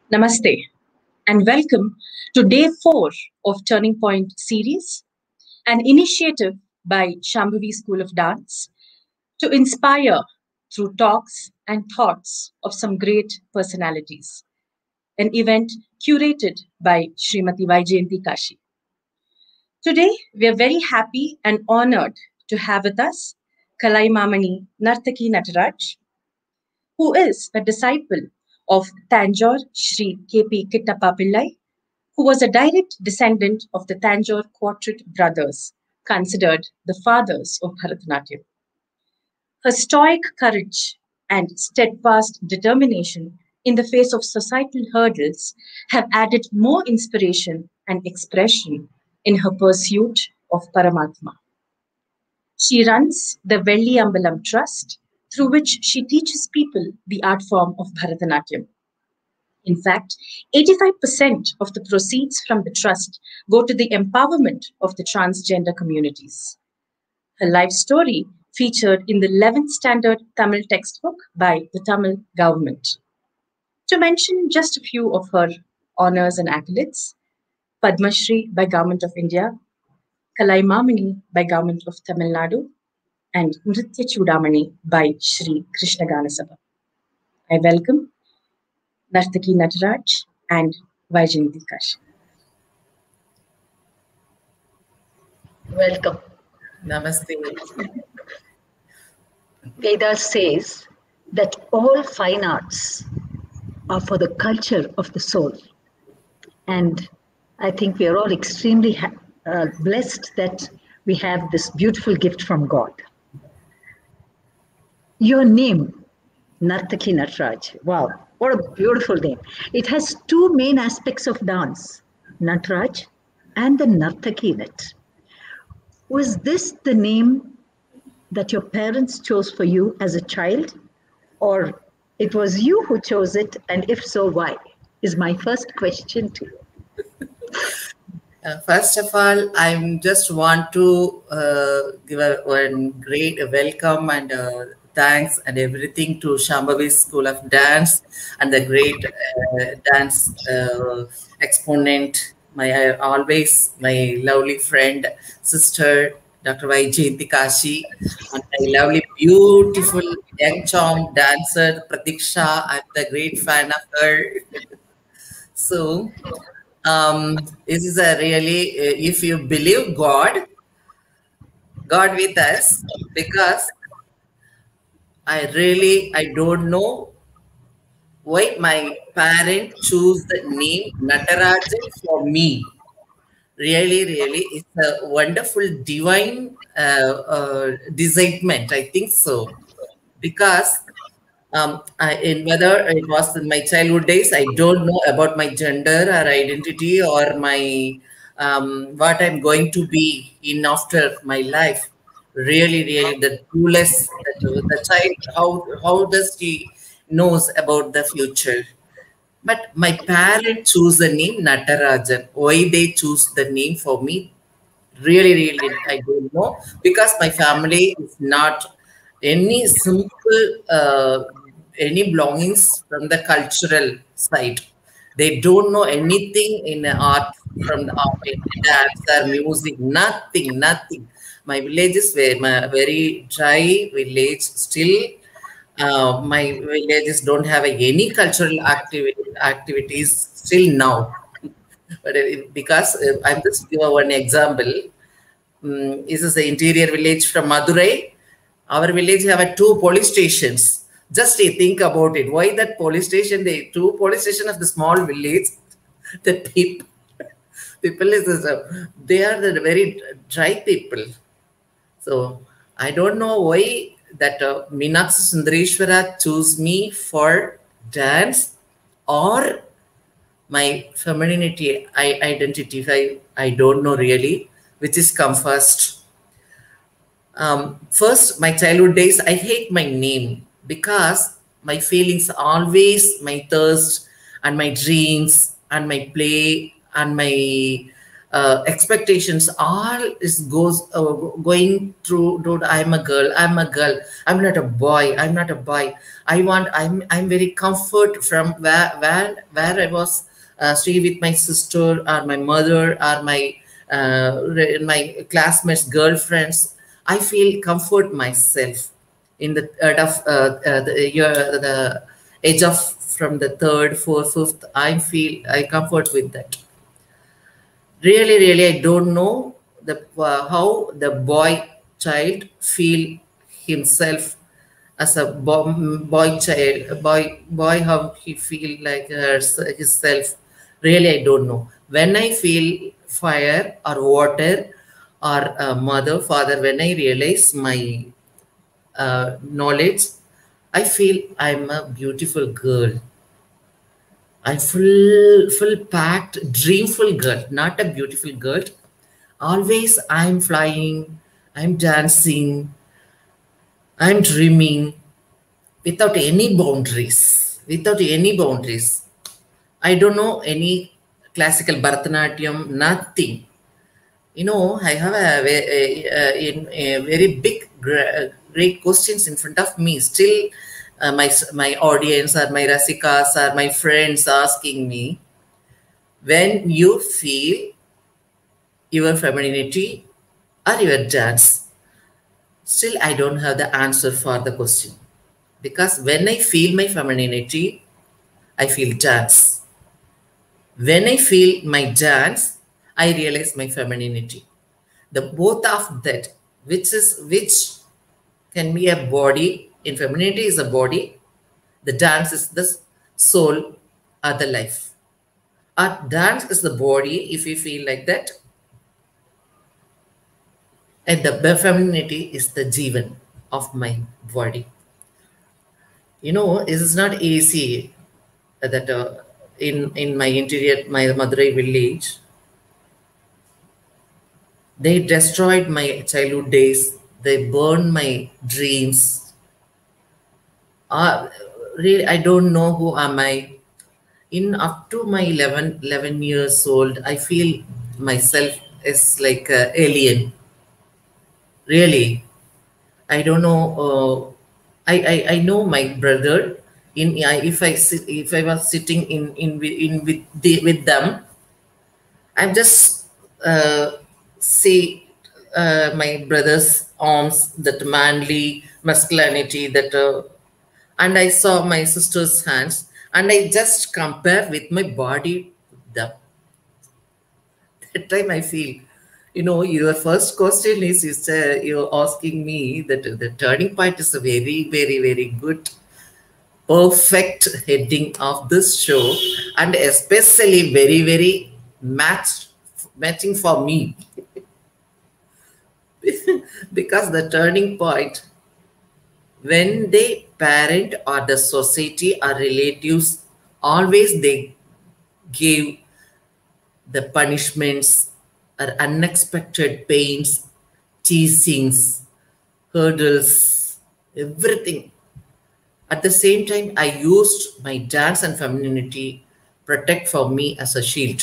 Namaste and welcome to day 4 of Turning Point series, an initiative by Shambhavi School of Dance to inspire through talks and thoughts of some great personalities. An event curated by Srimati Vaijayanti Kashi. Today, we are very happy and honored to have with us Kalaimamani Nartaki Nataraj, who is a disciple of Tanjore Sri K.P. Kittappa Pillai, who was a direct descendant of the Tanjore Quartet brothers, considered the fathers of Bharatanatyam. Her stoic courage and steadfast determination in the face of societal hurdles have added more inspiration and expression in her pursuit of Paramatma. She runs the Velli Ambalam Trust, through which she teaches people the art form of Bharatanatyam. In fact, 85% of the proceeds from the trust go to the empowerment of the transgender communities. Her life story featured in the 11th standard Tamil textbook by the Tamil government. To mention just a few of her honors and accolades, Padma Shri by Government of India, Kalaimamani by Government of Tamil Nadu, and Nritya Chudamani by Shri Krishna Gana Sabha. I welcome Nartaki Nataraj and Vaijayanti Kashi. Welcome. Namaste. Vedas says that all fine arts are for the culture of the soul. And I think we are all extremely blessed that we have this beautiful gift from God. Your name, Nartaki Nataraj. Wow, what a beautiful name. It has two main aspects of dance, Nataraj and the Nartaki in it. Was this the name that your parents chose for you as a child, or it was you who chose it, and if so, why? Is my first question to you. First of all, I just want to give one great welcome and thanks and everything to Shambhavi School of Dance and the great dance exponent, my lovely friend, sister, Dr. Vaijayanti Kashi, and my lovely, beautiful, young charm dancer, Pratiksha. I'm the great fan of her. So, this is a really, if you believe God with us, because I don't know why my parent choose the name Natarajan for me. Really, it's a wonderful divine designment. I think so, because in whether it was in my childhood days, I don't know about my gender or identity or my what I'm going to be in after my life. Really, the clueless that the child, how does he knows about the future? But my parents choose the name Natarajan. Why they choose the name for me? Really, I don't know, because my family is not any simple any belongings from the cultural side. They don't know anything in art, from the art, in dance or music, nothing. My village is very dry village still. My villages don't have any cultural activities still now. But because I'm just give one example. This is the interior village from Madurai. Our village have two police stations. Just think about it. Why that police station? The two police station of the small village. The people is they are the very dry people. So I don't know why that Meenakshi Sundareshwara choose me for dance or my femininity identity. I don't know really which is come first. First, my childhood days, I hate my name because my feelings always, my thirst and my dreams and my play and my expectations, all is goes going through. Dude, I'm a girl. I'm a girl. I'm not a boy. I'm not a boy. I'm very comfort from where I was stay with my sister or my mother or my classmates, girlfriends. I feel comfort myself in the the age of from the third, fourth, fifth. I comfort with that. Really, I don't know how the child feel himself as a boy child, boy, how he feel like himself. Really, I don't know. When I feel fire or water or mother, father, when I realize my knowledge, I feel I'm a beautiful girl. I'm full packed, dreamful girl, not a beautiful girl. Always I'm flying, I'm dancing, I'm dreaming without any boundaries. Without any boundaries. I don't know any classical Bharatanatyam, nothing. You know, I have a very big, great questions in front of me. Still, my audience or my rasikas or my friends asking me, when you feel your femininity or your dance, still I don't have the answer for the question. Because when I feel my femininity, I feel dance. When I feel my dance, I realize my femininity. The both of that, which can be a body. In femininity is a body. The dance is the soul or the life. Our dance is the body, if you feel like that. And the femininity is the jivan of my body. You know, it is not easy that in my interior, my Madurai village, they destroyed my childhood days. They burned my dreams. Really, I don't know who am I. In up to my 11 years old, I feel myself is like an alien. Really, I don't know. I know my brother. If I was sitting with them, I'm just see my brother's arms, that manly masculinity, and I saw my sister's hands, and I just compare with my body with them. That time I feel, you know, your first question is you're asking me that the turning point is a very good, perfect heading of this show, and especially very matching for me. Because the turning point, when they parent or the society or relatives, always they give the punishments or unexpected pains, teasings, hurdles, everything. At the same time, I used my dance and femininity protect for me as a shield.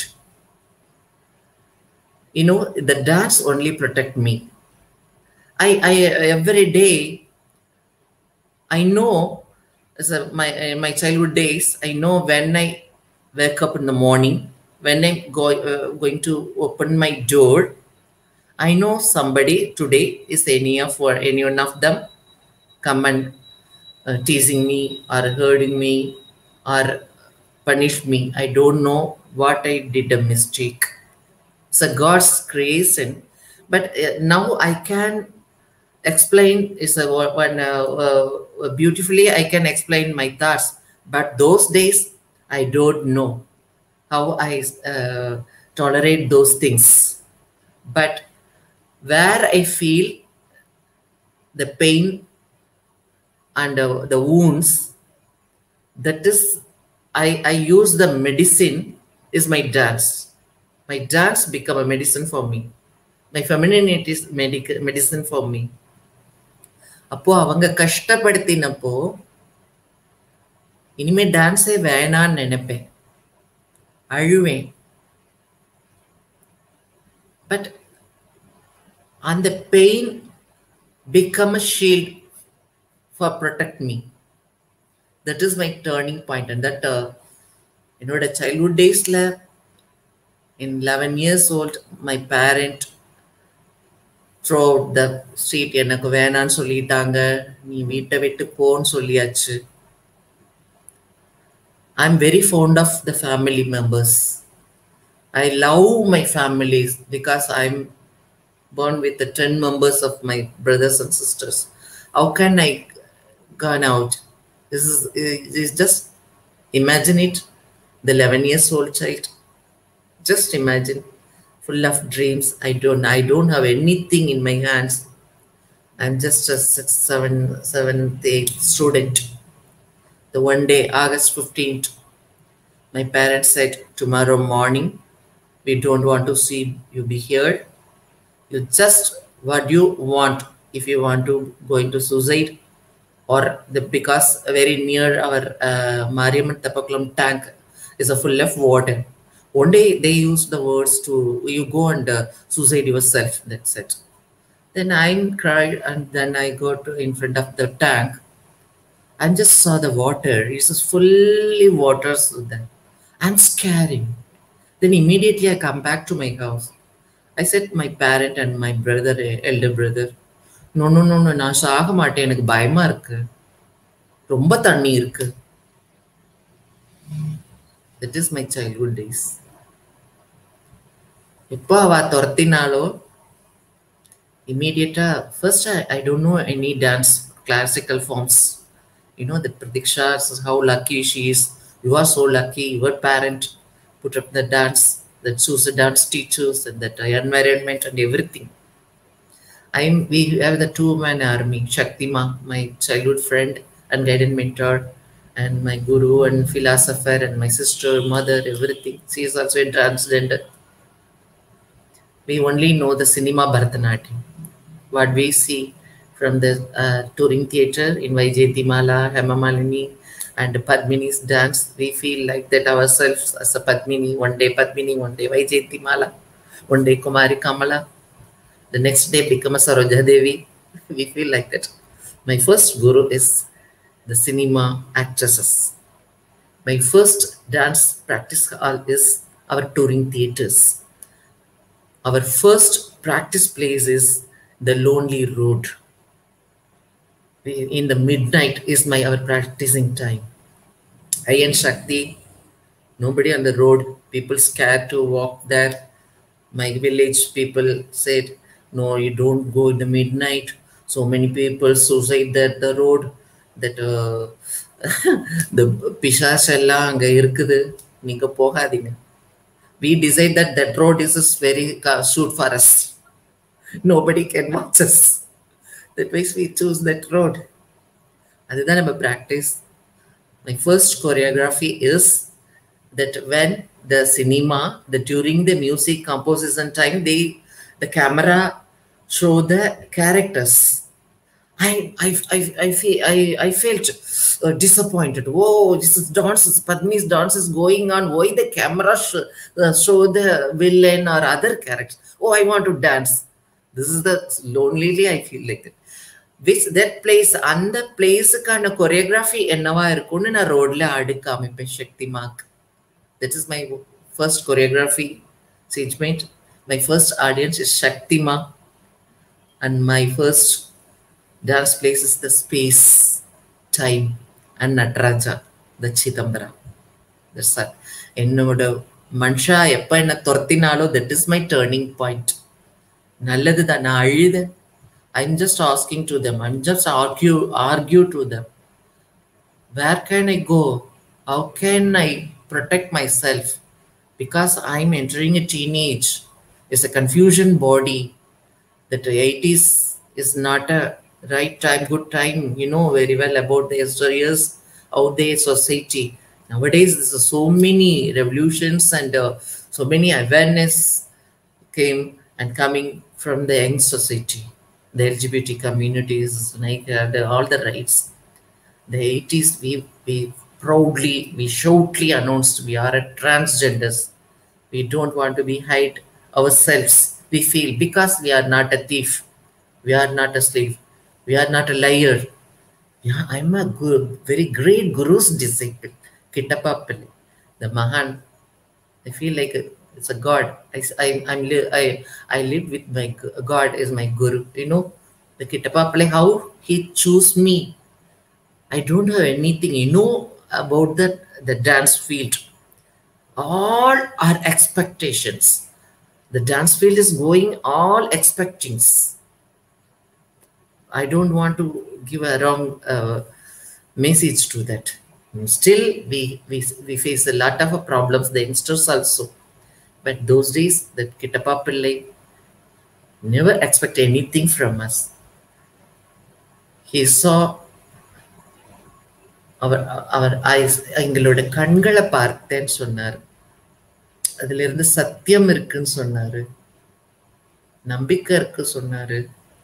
You know, the dance only protect me. I every day, I know, my childhood days, I know when I wake up in the morning, when I'm going to open my door, I know somebody today is any one of them come and teasing me or hurting me or punish me. I don't know what I did a mistake. It's a God's creation, but now I can explain is a one beautifully I can explain my thoughts, but those days I don't know how I tolerate those things. But where I feel the pain and the wounds, that is, I use the medicine is my dance. My dance become a medicine for me. My femininity is medicine for me. அப்போ அவங்க கஷ்டப்படுத்தினப்போ இனிமே டான்ஸே வேணான்னு நினைப்பேன், அழுவேன். But and the pain become a shield for protect me. That is my turning point. And that the childhood days in 11 years old, my parent throughout the street எனக்கு வேணான்னு சொல்லிட்டாங்க, நீ வீட்டை விட்டு போன்னு சொல்லியாச்சு. I'm very fond of the family members. I love my families because I'm born with the 10 members of my brothers and sisters. How can I gone out? This is just imagine it, the 11 years old child. Just imagine, full of dreams. I don't have anything in my hands. I'm just a seventh, eighth student. The one day, August 15th, my parents said, tomorrow morning, we don't want to see you be here. You just what you want. If you want to go into suicide, or because very near our Mariamman Tappakulam tank is a full of water. One day they used the words to you go and suicide yourself. That's it. Then I cried, and then I got in front of the tank and just saw the water. It's just fully water. So then I'm scaring. Then immediately I come back to my house. I said my parent and my brother, elder brother, no, நான் சாக மாட்டேன், எனக்கு பயமா இருக்கு, ரொம்ப தண்ணி இருக்கு. That is my childhood days. எப்போ அவ துரத்தினாலோ immediately, first I don't know any dance classical forms. The Pratiksha, how lucky she is. You are so lucky. Your parent put up the dance, that choose the dance teachers and that environment and everything. We have the two-man army, Shaktima, my childhood friend and guidance mentor, and my guru and philosopher, and my sister, mother, everything. She is also a transgender. We only know the cinema Bharatanatyam. What we see from the touring theatre in Vaijayantimala, Hemamalini, and Padmini's dance, we feel like that ourselves as a Padmini, one day Vaijayantimala, one day Kumari Kamala, the next day become a Saroja Devi. We feel like that. My first guru is the cinema actresses. My first dance practice hall is our touring theatres. Our first practice place is the lonely road. In the midnight is our practicing time. I and Shakti, nobody on the road. People scared to walk there. My village people said, no, you don't go in the midnight. So many people suicide at the road. That the Pishash ella anga irukkudu, neenga pogadinga. We decide that road is very suit for us. Nobody can watch us. That means we choose that road. Other than our practice, my first choreography is that when the cinema, during the music composition time, the camera show the characters. I felt disappointed. Oh, this is dance. Padmi's dance is going on. Why the camera show the villain or other characters? Oh, I want to dance. This is the lonely. I feel like that. Which that place, and the place kind of choreography ennava irukonu na road la aadu kaamipen Shakti Mark. That is my first choreography segment. My first audience is Shakti Ma, and my first dance place is the space, time, and Nataraja, the Chidambara. That's that. Ennoda mansha eppa enna thorthinalo, that is my turning point. Nalladhu da na alidha. I'm just asking to them. I'm just argue to them. Where can I go? How can I protect myself? Because I'm entering a teenage. It's a confusion body. That the 80s is not a right time, good time. You know very well about the years out there society. Nowadays, there's so many revolutions and so many awareness came and coming from the young society. The LGBT communities, like all the rights. The 80s, we proudly, we shoutly announced we are a transgenders. We don't want to be hide ourselves we feel, because we are not a thief, we are not a slave, we are not a liar. Yeah, I'm a good, very great Guru's disciple, Kittappa Pillai, the Mahan. I feel like it's a God. I live with my God is my Guru. You know, the Kittappa Pillai, how he chose me. I don't have anything, about the dance field. All our expectations. The dance field is going all expectings. I don't want to give a wrong message to that. Still, we face a lot of problems, the youngsters also. But those days, the Kittappa Pillai never expect anything from us. He saw our eyes, எங்களோட கண்களை பார்த்தேன்னு சொன்னார். அதுல இருந்து சத்தியம் இருக்குன்னு சொன்னாரு, நம்பிக்கை இருக்கு சொன்னாரு.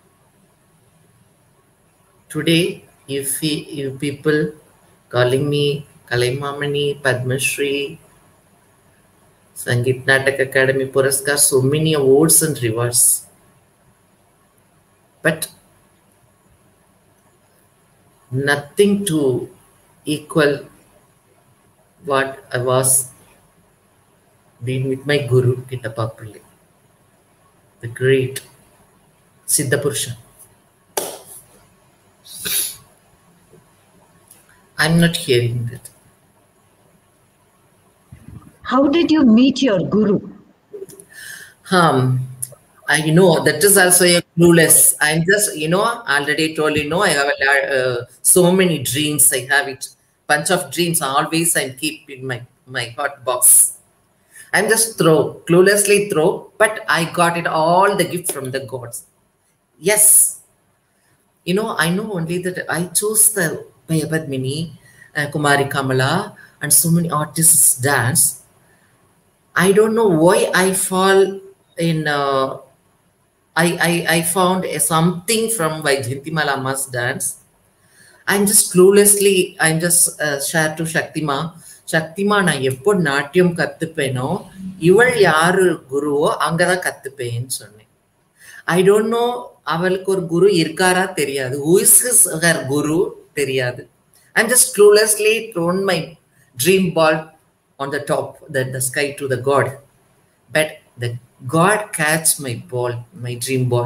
Today, if people calling me Kalaimamani, Padma Shri, Sangeet Natak Academy Puraskar, so many awards and rewards. But nothing to equal what I was being with my Guru, Kittappa Pillai, the great Siddha Purusha. I'm not hearing that. How did you meet your Guru? I know that is also a clueless. I'm just, already told I have so many dreams. I have it, bunch of dreams. Always I'm keep in my hot box. I'm just cluelessly throw, but I got it all the gift from the gods. Yes, I know only that I chose the Padmini, Kumari Kamala, and so many artists dance. I don't know why I fall in. I found something from Vaidyantimala Amma's dance. I'm just cluelessly, I'm just share to Shaktima. Shaktima, na eppo natyam kattupeno, ival yaru guruvo angada kattupenu sonneen. I don't know, avalukku or guru irkara theriyadu. Who is her guru theriyadu. I'm just cluelessly thrown my dream ball on the top, the sky to the God. But the God catch my ball, my dream ball.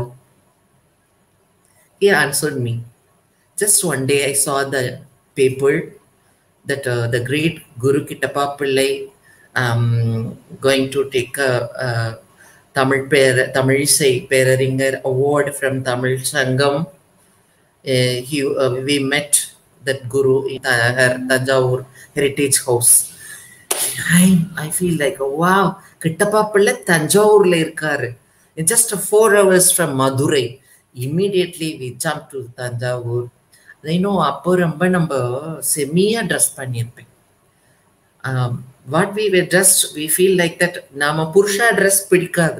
He answered me. Just one day I saw the paper that the great Guru Kittappa Pillai going to take a Tamil Isai Peraringer award from Tamil Sangam. We met that Guru in her Tanjavur Heritage House. I feel like, wow, Kittappa Pillai Tanjavurla irkaru. It's just 4 hours from Madurai. Immediately we jumped to Tanjavur. அப்போ ரொம்ப நம்ம செம்மியா dress பண்ணியிருப்பேன். What we were dressed, we feel like that நாம புருஷா dress பிடிக்காது.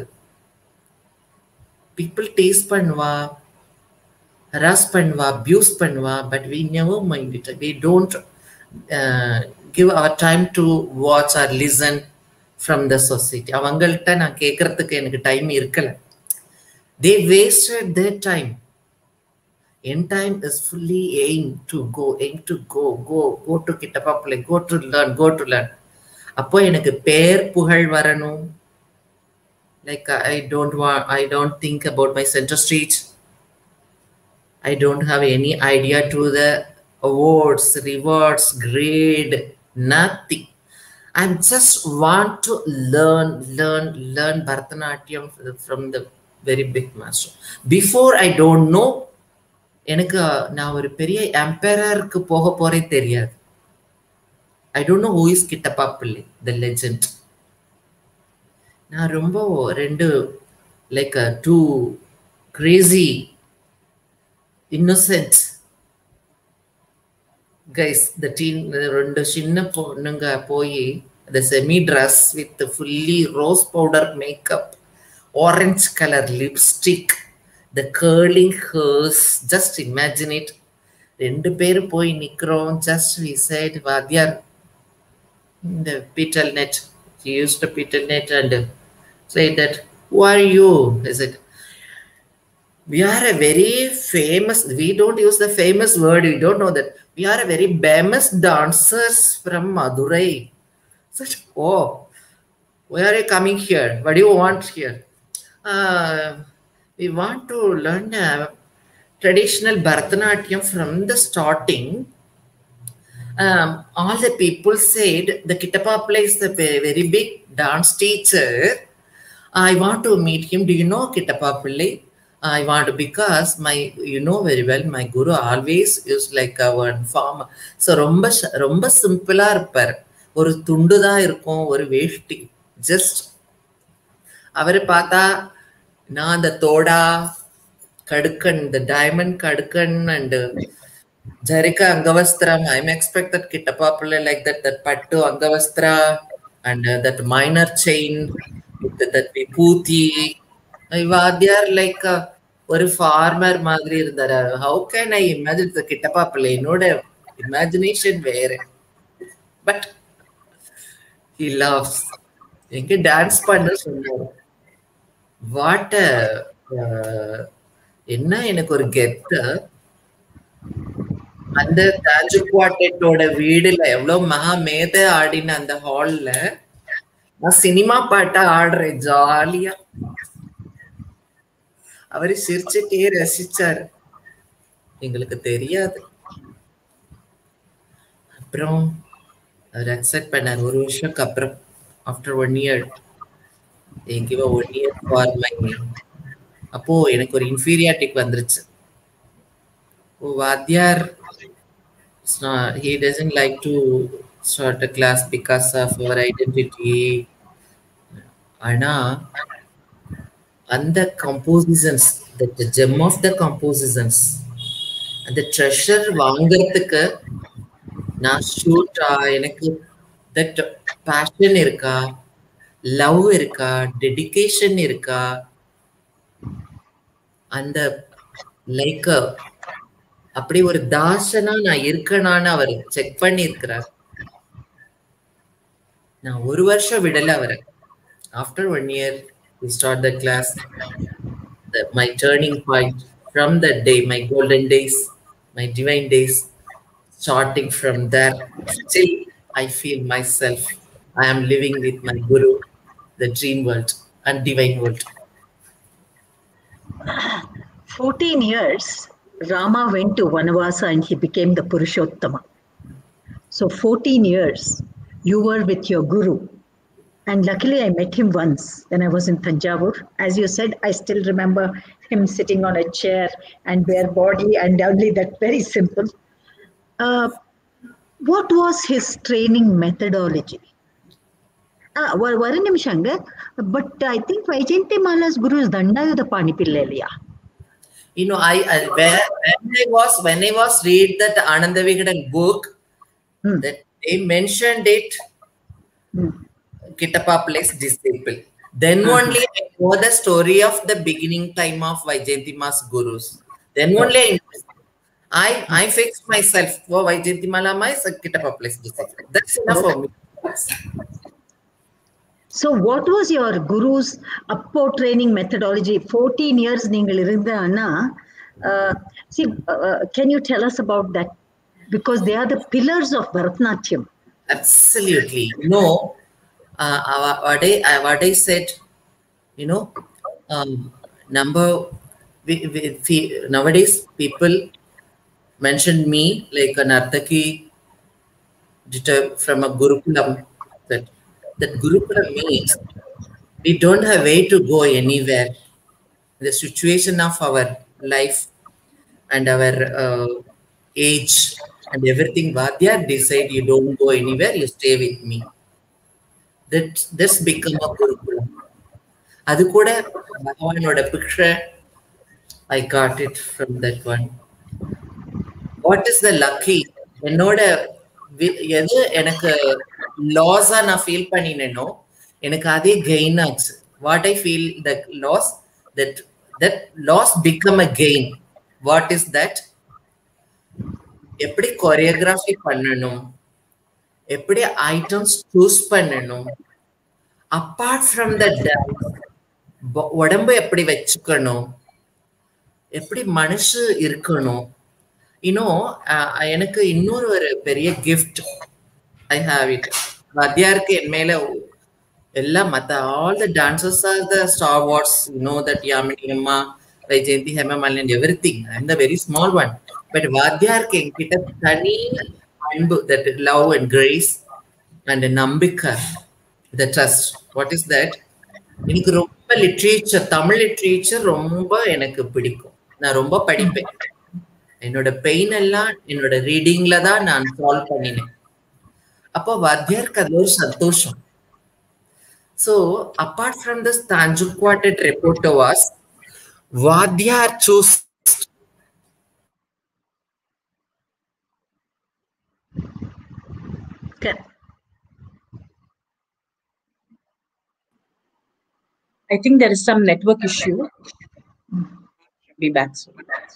People taste பண்ணுவா, harass பண்ணுவா, abuse பண்ணுவா, but we never mind it. We don't give our time to watch or listen from the society. அவங்கள்ட்ட நான் கேட்கறதுக்கு எனக்கு டைம் இருக்கல. They wasted their time. In time is fully aim to go to Kittappa Pillai, go to learn. அப்போ எனக்கு பேர் புகழ் வரணும். Like I don't think about my center stage. I don't have any idea to the awards, rewards, grade, nothing. I just want to learn Bharatanatyam from the very big master. Before I don't know, எனக்கு நான் ஒரு பெரிய எம்பரருக்கு போக போறே தெரியாது. I don't know who is Kittappa Pillai, the legend. நான் ரொம்ப like too crazy, innocent guys. The ரெண்டு சின்ன பொண்ணுங்க போய் the semi dress with the fully rose powder makeup, orange color lipstick, the curling hairs, just imagine it. ரெண்டு பேர் போய் நிக்கிறோம். Just we said, Vadyar, the petal net, he used the petal net and say that Who are you? Is it? We are a very famous, we don't use the famous word, we don't know that. We are a very famous dancers from Madurai. Such, oh, why are you coming here? What do you want here? We want to learn traditional Bharatanatyam from the starting. All the people said the Kittapapla is the very big dance teacher. I want to meet him. Do you know Kittapapla? I want to, because my, you know very well, my guru always used like one farmer. So ரொம்ப சிம்பிளா இருப்பார். ஒரு துண்டு தான் இருக்கும், ஒரு வேஷ்டி. Just அவரை பார்த்தா நான் அந்த தோடா கடுக்கன், the diamond kadkan and Jarika Angavastram. I'm expect that Kittapapla like that Pattu Angavastra and that minor chain with that Vibhuti. They are like a farmer madri irundara. How can I imagine the Kittapapla? No imagination where. But he loves. எங்க dance பண்ண சொன்னாரு. What என்ன எனக்கு ஒரு கெத்து. அந்த தாஜு குவார்டெட்டோட வீடுல எவ்வளவு மகா மேத ஆடின அந்த ஹால்ல நான் சினிமா பாட்டா ஆடுறேன் ஜாலியா. அவரு சிரிச்சுட்டே ரசிச்சாரு. எங்களுக்கு தெரியாது. அப்புறம் அவர் அக்செப்ட் பண்ணார். ஒரு வருஷத்துக்கு அப்புறம், after 1 year, give a 1 year for my, அப்போ எனக்கு ஒரு இன்ஃபீரியாரிட்டிக்கு வந்துருச்சு. வாத்தியார், he doesn't like to start a class because of our identity. ஆனா அந்த compositions, the gem of the compositions, அந்த ட்ரெஷர் வாங்கறதுக்கு நான் ஷூட்டா, எனக்கு that passion இருக்கா, லவ் இருக்கா, டெடிகேஷன் இருக்கா, அந்த லைக் அப்படி ஒரு தாசனா நான் இருக்கனான்னு அவர் செக் பண்ணி இருக்கிறார். நான் ஒரு வருஷம் விடல அவரை. After 1 year we start the class. My turning point from that day, my golden days, my divine days, starting from there, still I feel myself, I am living with my guru, the dream world and divine world. 14 years, Rama went to Vanavasa and he became the Purushottama. So 14 years, you were with your guru. And luckily, I met him once when I was in Thanjavur. As you said, I still remember him sitting on a chair and bare body and only that, very simple. What was his training methodology? But I think Vaijayantimala's guru is Dandayuda Panipilleliya. You know, when I was read that Ananda Vigadan book, that they mentioned it, Kittapapla's disciple. Then only I know the story of the beginning time of Vaijayantima's gurus. Then only I fixed myself. Oh, Vaijayantimala is a Kittapapla's disciple. That's enough for me. So what was your guru's appo training methodology? 14 years ningal irundha anna. Can you tell us about that? Because they are the pillars of Bharatanatyam. Absolutely. No, what I said, you know, nowadays people mention me like a Nartaki from a Gurukulam. That Gurukulam means we don't have way to go anywhere. The situation of our life and our age and everything, Vadyar decide you don't go anywhere, you stay with me. That's become a Gurukulam. Adu kuda Bhagavanoda picture, I got it from that one. What is the lucky? Enoda எது எனக்கு லாஸா நான் feel பண்ணினேனோ எனக்கு அதே gain ஆச்சு. What I feel that loss, that loss become a gain. What is that? எப்படி choreography பண்ணணும், எப்படி items choose பண்ணணும், அப்பார்ட் ஃப்ரம் த டான்ஸ் உடம்பு எப்படி வச்சுக்கணும், எப்படி மனசு இருக்கணும். எனக்கு இன்னொரு ஒரு பெரிய கிஃப்ட் ஐ ஹாவ் இட். வாத்தியாருக்கு என் மேல எல்லாம் மற்ற all the dancers are the stalwarts, that Yamini அம்மா, Vyjayanthi, Hemamalini, everything. I am the very small one. But வாத்தியாருக்கு என்கிட்ட தனி அன்பு, that love and grace and நம்பிக்கை, the trust. What is that? எனக்கு ரொம்ப லிட்ரேச்சர், தமிழ் லிட்ரேச்சர் ரொம்ப எனக்கு பிடிக்கும். நான் ரொம்ப படிப்பேன். என்னோட பெயின் எல்லாம் என்னோட ரீடிங்ல தான் நான் சால்வ் பண்ணினேன். அப்போ வாத்தியாருக்கு அது ஒரு சந்தோஷம். So apart from this, Tanjung Quartet reporter was Vadyar chose. Okay. I think there is some network issue. Be back soon.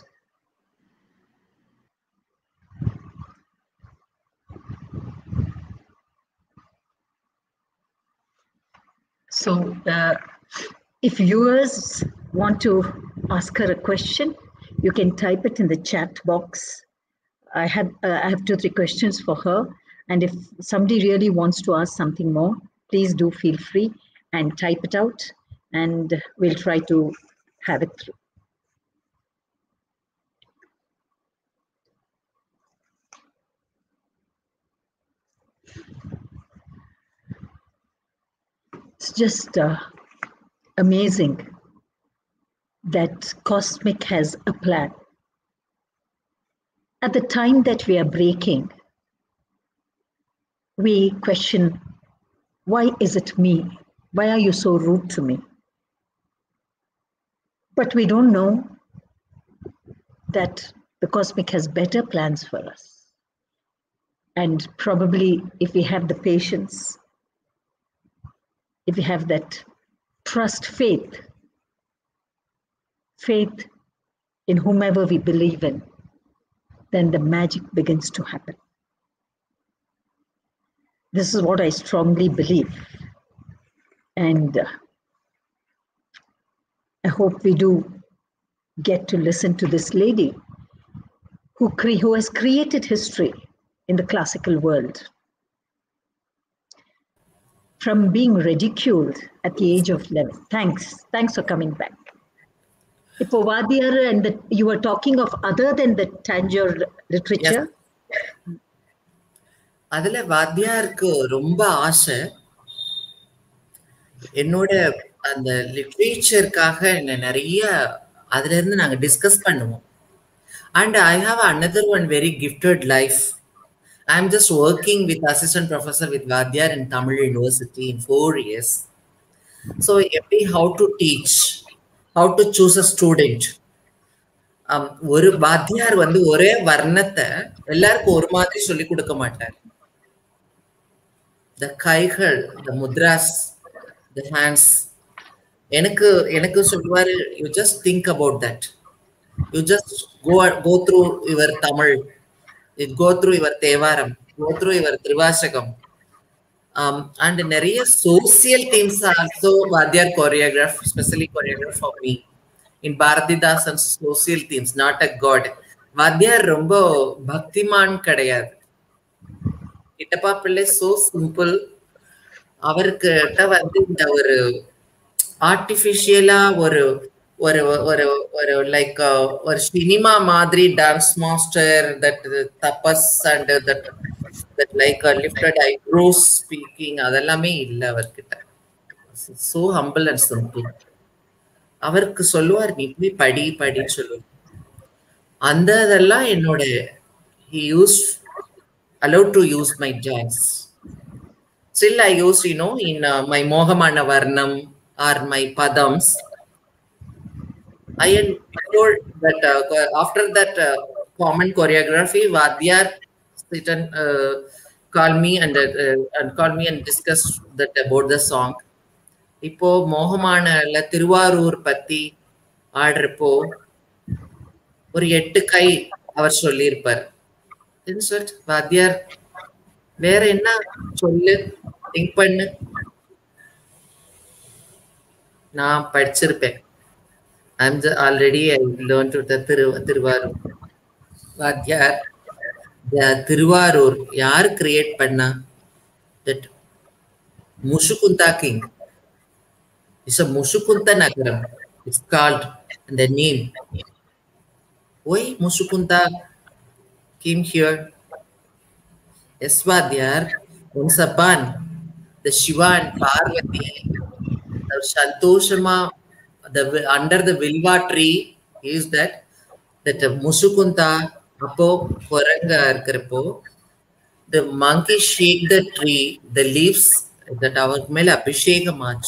So, if viewers want to ask her a question, you can type it in the chat box. I have 2-3 questions for her, and if somebody really wants to ask something more, please do feel free and type it out, and we'll try to have it through. It's just amazing that Cosmic has a plan. At the time that we are breaking, we question, why is it me? Why are you so rude to me? But we don't know that the Cosmic has better plans for us. And probably if we have the patience, if we have that trust, faith in whomever we believe in, then the magic begins to happen. This is what I strongly believe. And I hope we do get to listen to this lady who has created history in the classical world. From being ridiculed at the age of 11. Thanks for coming back. Ipo Vadyar, and you were talking of other than the Tanjore literature. அதுல வாத்தியாருக்கு ரொம்ப ஆசை. என்னோட அந்த லிட்ரேச்சருக்காக என்ன நிறைய அதுல இருந்து நாங்க டிஸ்கஸ் பண்ணுவோம். And I have another one very gifted life. I'm just working with assistant professor with Vadyar in Tamil University in 4 years. So how to teach, how to choose a student. ஒரு வாத்தியார் வந்து ஒரே வர்ணத்தை எல்லாருக்கும் ஒரு மாதிரி சொல்லி கொடுக்க மாட்டார். The கைகள், the mudras, the hands. எனக்கு சொல்லுவாரு, you just think about that. You just go through your Tamil, go through your Tevaram, go through your Trivashakam. And நிறைய social themes also Vadyar choreograph, especially choreograph for me. In Bharatidasan's social themes, not a god. Vadyar ரொம்ப பக்திமான் கிடையாது. கிட்டப்பா பிள்ளை so simple. அவர்கிட்ட வந்து இந்த ஒரு ஆர்டிஃபிஷியலா ஒரு ஒரு ஒரு ஒரு லைக் ஒரு சினிமா மாதிரி டான்ஸ் மாஸ்டர், தட் தபஸ் and that like lifted eyebrows speaking, அதெல்லாமே இல்லை அவர்கிட்ட. So humble and simple. அவருக்கு சொல்லுவார், நீ போய் படின்னு சொல்லுவார். அந்த இதெல்லாம் என்னோட he used allowed to use my jazz. Still I used, in my Mohamana Varnam or my Padams. I ensured that after that common choreography, Vadyar sit and call me and discuss that about the song. இப்போ மோகமானல திருவாரூர் பத்தி ஆடுறப்போ ஒரு 8 கை அவர் சொல்லியிருப்பார். வாத்தியார் வேற என்ன சொல்லு, think பண்ணு. நான் படிச்சிருப்பேன். Already I learned to the Tiruvarur. வாத்தியார், திருவாரூர் யார் கிரியேட் பண்ணா? That Mushukunta king. It's a Mushukunta Nagaram. It's called the name. Why Mushukunta came here? Yes, Vadyar, once upon the Shiva and Parvati, the Santoshama, under the Vilva tree, is that Mushukunta, Apo Poranga Arkarpo, the monkey shake the tree, the leaves that our Mela Abhisheka March.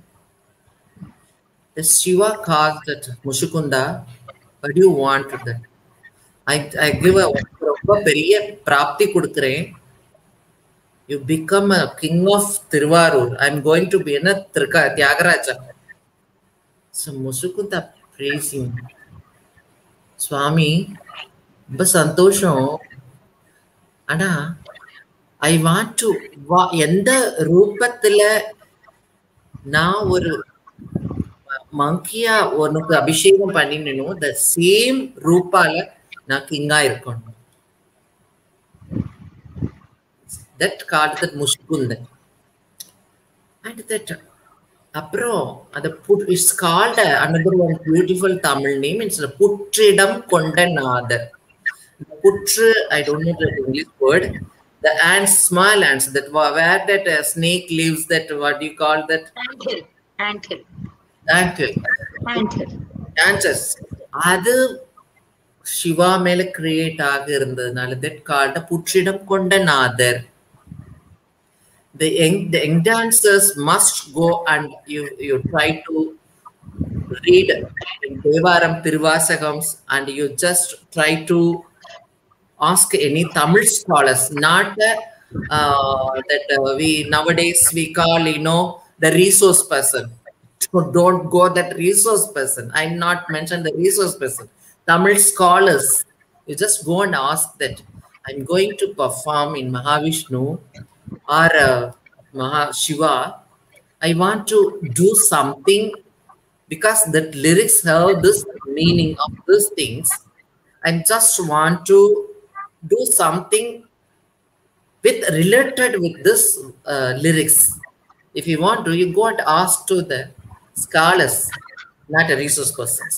The Shiva calls that Mushukunda, what do you want to that? I give a periya prapti kudukren. You become a king of Tiruvarur. I'm going to be in a Tyagaraja. So Mushukunda praising Swami, but Santosham, Ana, I want to Yenda Rupathila now or monkey உனக்கு அபிஷேகம் பண்ணினோ the same ரூபால நான் கிங்கா இருக்கணும். That called that Mushukunda. And that அப்புறம் அது it's called another one beautiful Tamil name. It's a புற்றிடம் கொண்ட நாதர். Putru, I don't know the English word. The ants, small ants, that where that snake lives, that what do you call that? Anthill. அது சிவா மேல create ஆக இருந்ததுனால that called புற்றிடம் கொண்ட நாதர். The young dancers must go and you try to read in Devaram Tiruvasagams and you just try to ask any Tamil scholars, not that we nowadays we call the resource person. So don't go that resource person. I'm not mentioned the resource person. Tamil scholars, you just go and ask that I'm going to perform in Mahavishnu or Mahashiva. I want to do something because that lyrics have this meaning of these things. I just want to do something related with this lyrics. If you want to, you go and ask to the scholars, not a resource persons.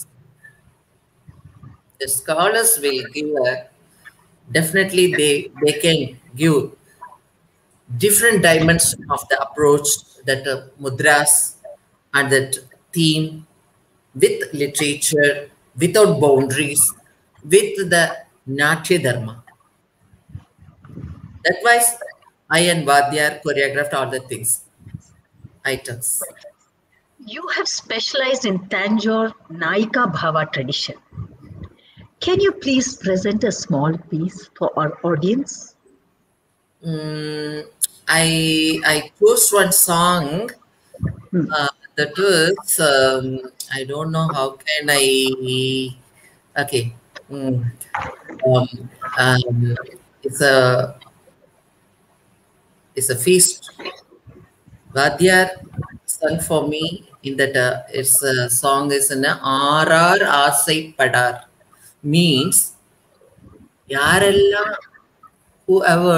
The scholars will give definitely they can give different dimensions of the approach, that mudras and that theme with literature, without boundaries, with the Natya Dharma. That was I and Vadyar choreographed all the things, items. You have specialized in Tanjore Naika Bhava tradition. Can you please present a small piece for our audience? I chose one song that was I don't know how can I. Okay, it's a feast. Vadyar sung for me in that its song is in RR Asai Padar, means yarella whoever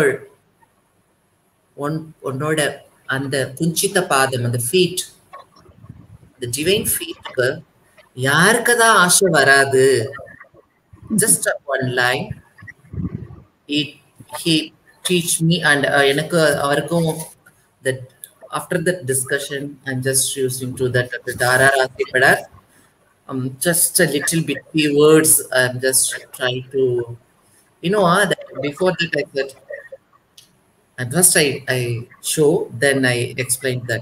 உன்னோட அந்த புஞ்சித்த பாதம், அந்த feet, the divine feet, யாருக்குதான் ஆசை வராது? Just one line he teach me and எனக்கு அவருக்கும் that after that discussion I'm just using to that Dara just a little bit keywords. I'm just trying to that before that I said at first I show, then I explain that.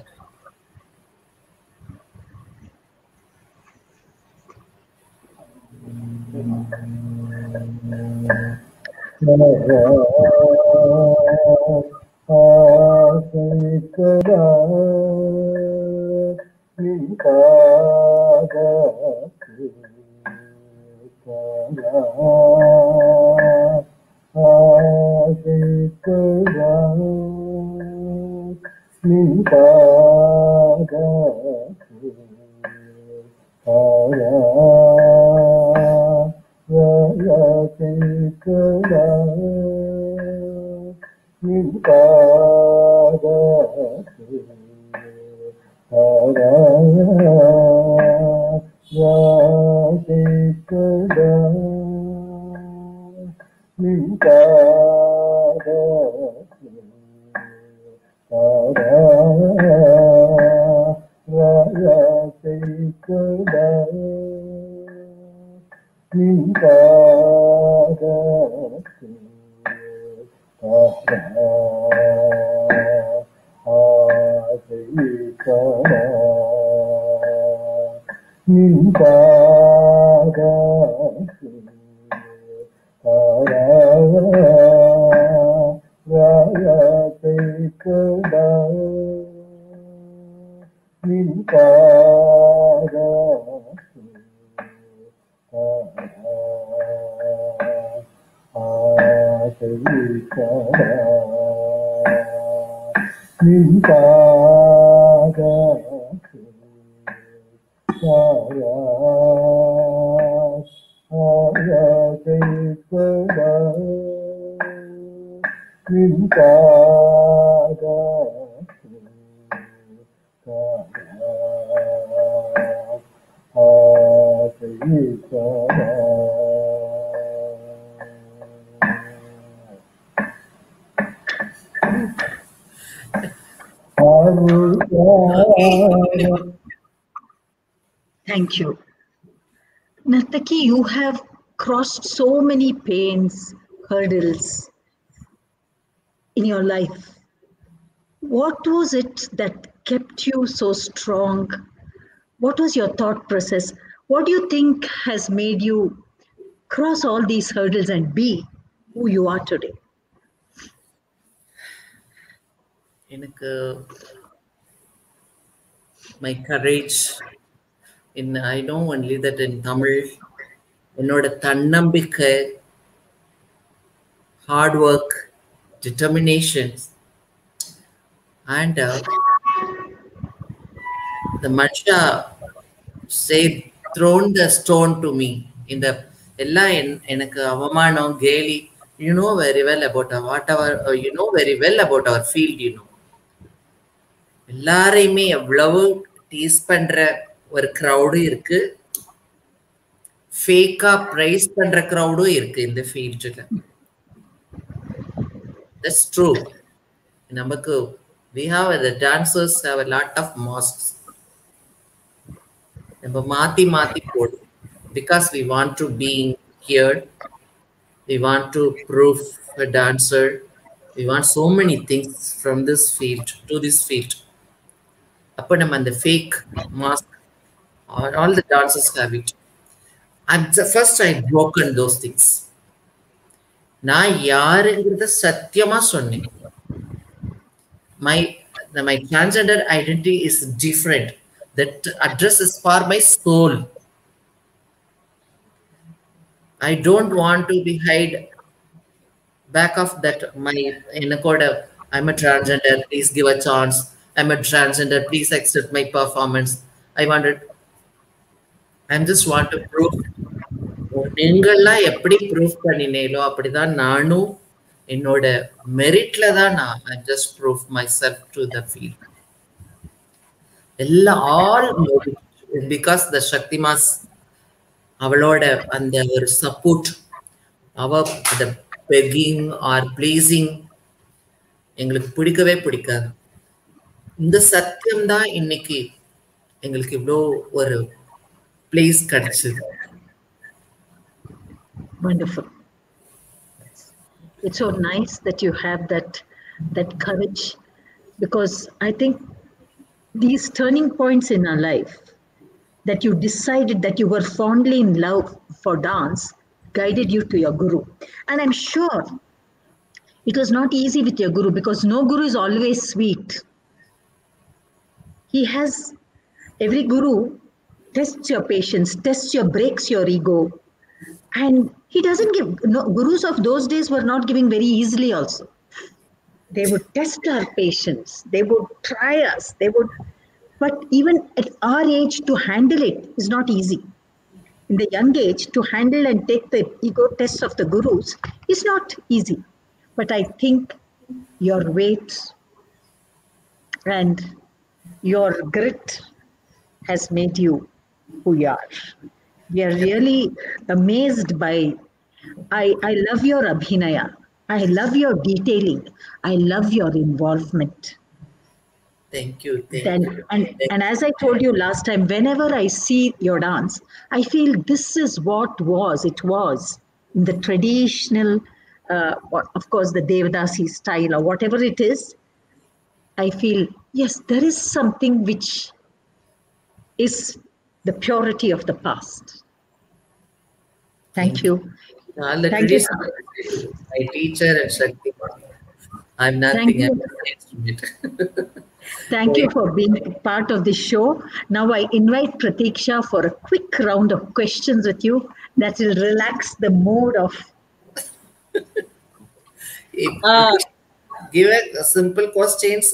Thank you. Nartaki, you have crossed so many pains, hurdles in your life. What was it that kept you so strong? What was your thought process? What do you think has made you cross all these hurdles and be who you are today? My courage in I know only that in Tamil என்னோட தன்னம்பிக்கை hard work determination and the Mansha said thrown the stone to me in the ella எனக்கு அவமானம் கேலி you know very well about whatever you know very well about our field எல்லாரையுமே எவ்வளவு tease பண்ற ஒரு crowd இருக்கு ஃபேக்கா பிரைஸ் பண்ற crowd இருக்கு இந்த ஃபீல்ட்ல that's true நமக்கு we have the dancers have a lot of masks நம்ம மாத்தி போடு because we want to be heard we want to prove a dancer we want so many things from this field to this field அப்ப நம்ம அந்த fake mask all the dancers have it and the first I broken those things நான் யாருங்கிறத சத்தியமா சொன்னேன் my transgender identity is different that address is for my soul I don't want to be hide back of that my enakoda I'm a transgender please give a chance I'm a transgender please accept my performance I just want to prove நீங்கெல்லாம் எப்படி prove பண்ணினீங்களோ அப்படிதான் நானும் என்னோட மெரிட்ல தான் நான் I just prove myself to the field எல்லாம் all because the Shaktimas அவளோட அந்த ஒரு சப்போர்ட் அவ the begging or pleasing எங்களுக்கு பிடிக்கவே பிடிக்காது இந்த சத்தியம் தான் இன்னைக்கு எங்களுக்கு இவ்வளோ ஒரு பிளேஸ் கிடைச்சது Wonderful. It's so nice that you have that courage because I think these turning points in our life that you decided that you were fondly in love for dance guided you to your guru. And I'm sure it was not easy with your guru because no guru is always sweet. He has, every guru tests your patience, breaks your ego. And he doesn't give, no, gurus of those days were not giving very easily also. They would test our patience. They would try us. But even at our age, to handle it is not easy. In the young age, to handle and take the ego tests of the gurus is not easy. But I think your weight and your grit has made you who you are. We are really amazed by, I love your abhinaya. I love your detailing. I love your involvement. Thank you. And as I told you last time, whenever I see your dance, I feel this is what it was in the traditional, of course, the Devadasi style or whatever it is. I feel, yes, there is something which is the purity of the past. Thank you. Thank you. My teacher and Shakti. I'm nothing else. Thank you for being part of the show. Now I invite Pratiksha for a quick round of questions with you that will relax the mood of. Give a simple questions.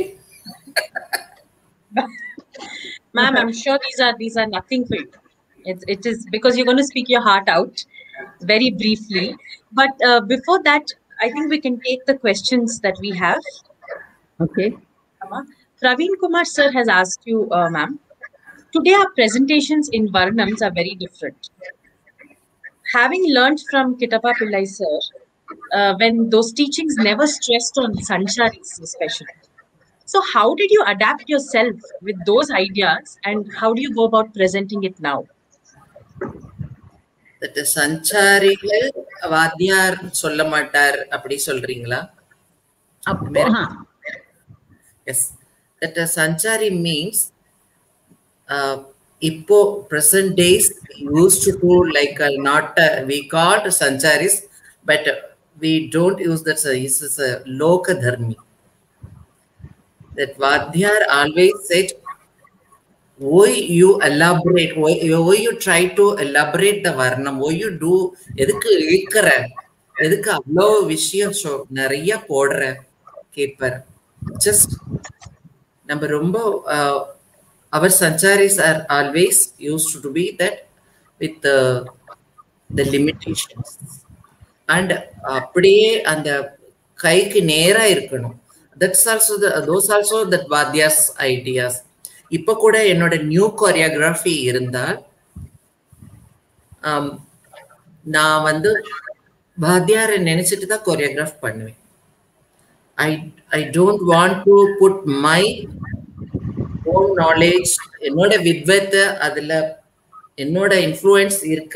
Ma'am, I'm sure these are nothing for you. It is because you're going to speak your heart out very briefly. But before that, I think we can take the questions that we have. Okay. Praveen Kumar sir has asked you, ma'am. Today our presentations in Varnams are very different. Having learned from Kittappa Pillai sir, when those teachings never stressed on Sancharis especially. So how did you adapt yourself with those ideas and how do you go about presenting it now? That Sancharigal Vadyar சொல்ல மாட்டார் அப்படி சொல்றீங்களா? Yes. That Sanchari means Ippo present days used to do like not we called Sancharis, but we don't use that. This is a Loka Dharmi. That Vadyar always said, why you elaborate, why you try to elaborate the Varnam, why you do, edukku ilikra, edukku avlo vishayam nariya podra keeper. Just number rombo our Sancharis are always used to be that with the limitations and அப்படியே அந்த கைக்கு நேரா இருக்கணும். That's also those also that Vadyas ideas. இப்போ கூட என்னோட new choreography இருந்தால் நான் வந்து வாத்தியாரை நினைச்சிட்டு தான் கோரியோகிராஃப் பண்ணுவேன். I don't want to put my own knowledge, என்னோட வித்வத்தை அதில் என்னோட இன்ஃப்ளூயன்ஸ் இருக்க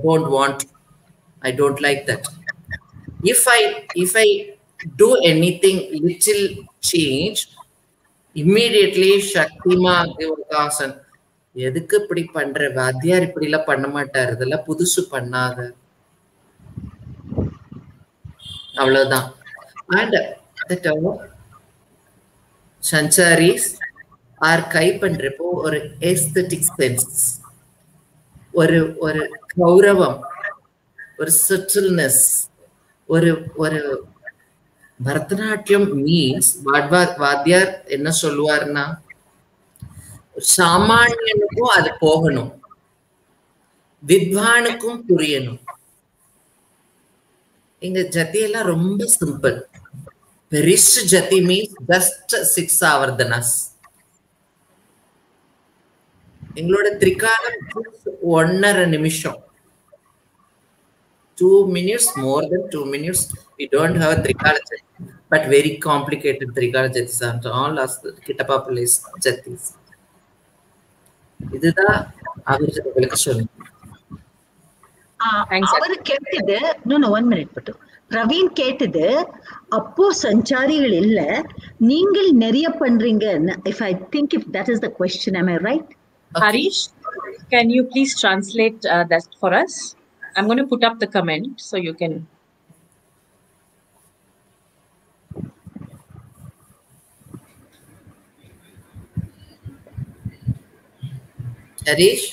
I don't like that. If I do anything little change, immediately Shaktima Devakasan எதுக்கு இப்படி பண்ற வாத்தியார் இப்படி எல்லாம் பண்ண மாட்டாரு, இதெல்லாம் புதுசு பண்ணாத, அவ்வளவுதான். And that Sancharis are கை பண்றப்போ ஒரு aesthetic sense, ஒரு கௌரவம், ஒரு subtleness, ஒரு பரதநாட்டியம் மீன்ஸ் வாத்தியார் என்ன சொல்லுவார்னா சாமானியனுக்கும் அது போகணும், வித்வானுக்கும் புரியணும். எங்க ஜதியெல்லாம் ரொம்ப சிம்பிள். பெரிஷ் ஜதி மீன்ஸ் ஜஸ்ட் 6 ஆவர்தனாஸ். எங்களோட திரிகாலம் 1.5 நிமிஷம், 2 minutes, more than 2 minutes. We don't have a Trikala Jati, but very complicated Trikala Jatis and all us Kittappa Pillai Jatis. This is the average. அவர் கேட்டது no 1 minute பட்டு பிரவீன் கேட்டது அப்போ சஞ்சாரிகள் இல்ல நீங்கள் நிறைய பண்றீங்க. If I think if that is the question, am I right? Okay. Harish, can you please translate that for us? I'm going to put up the comment so you can. Harish?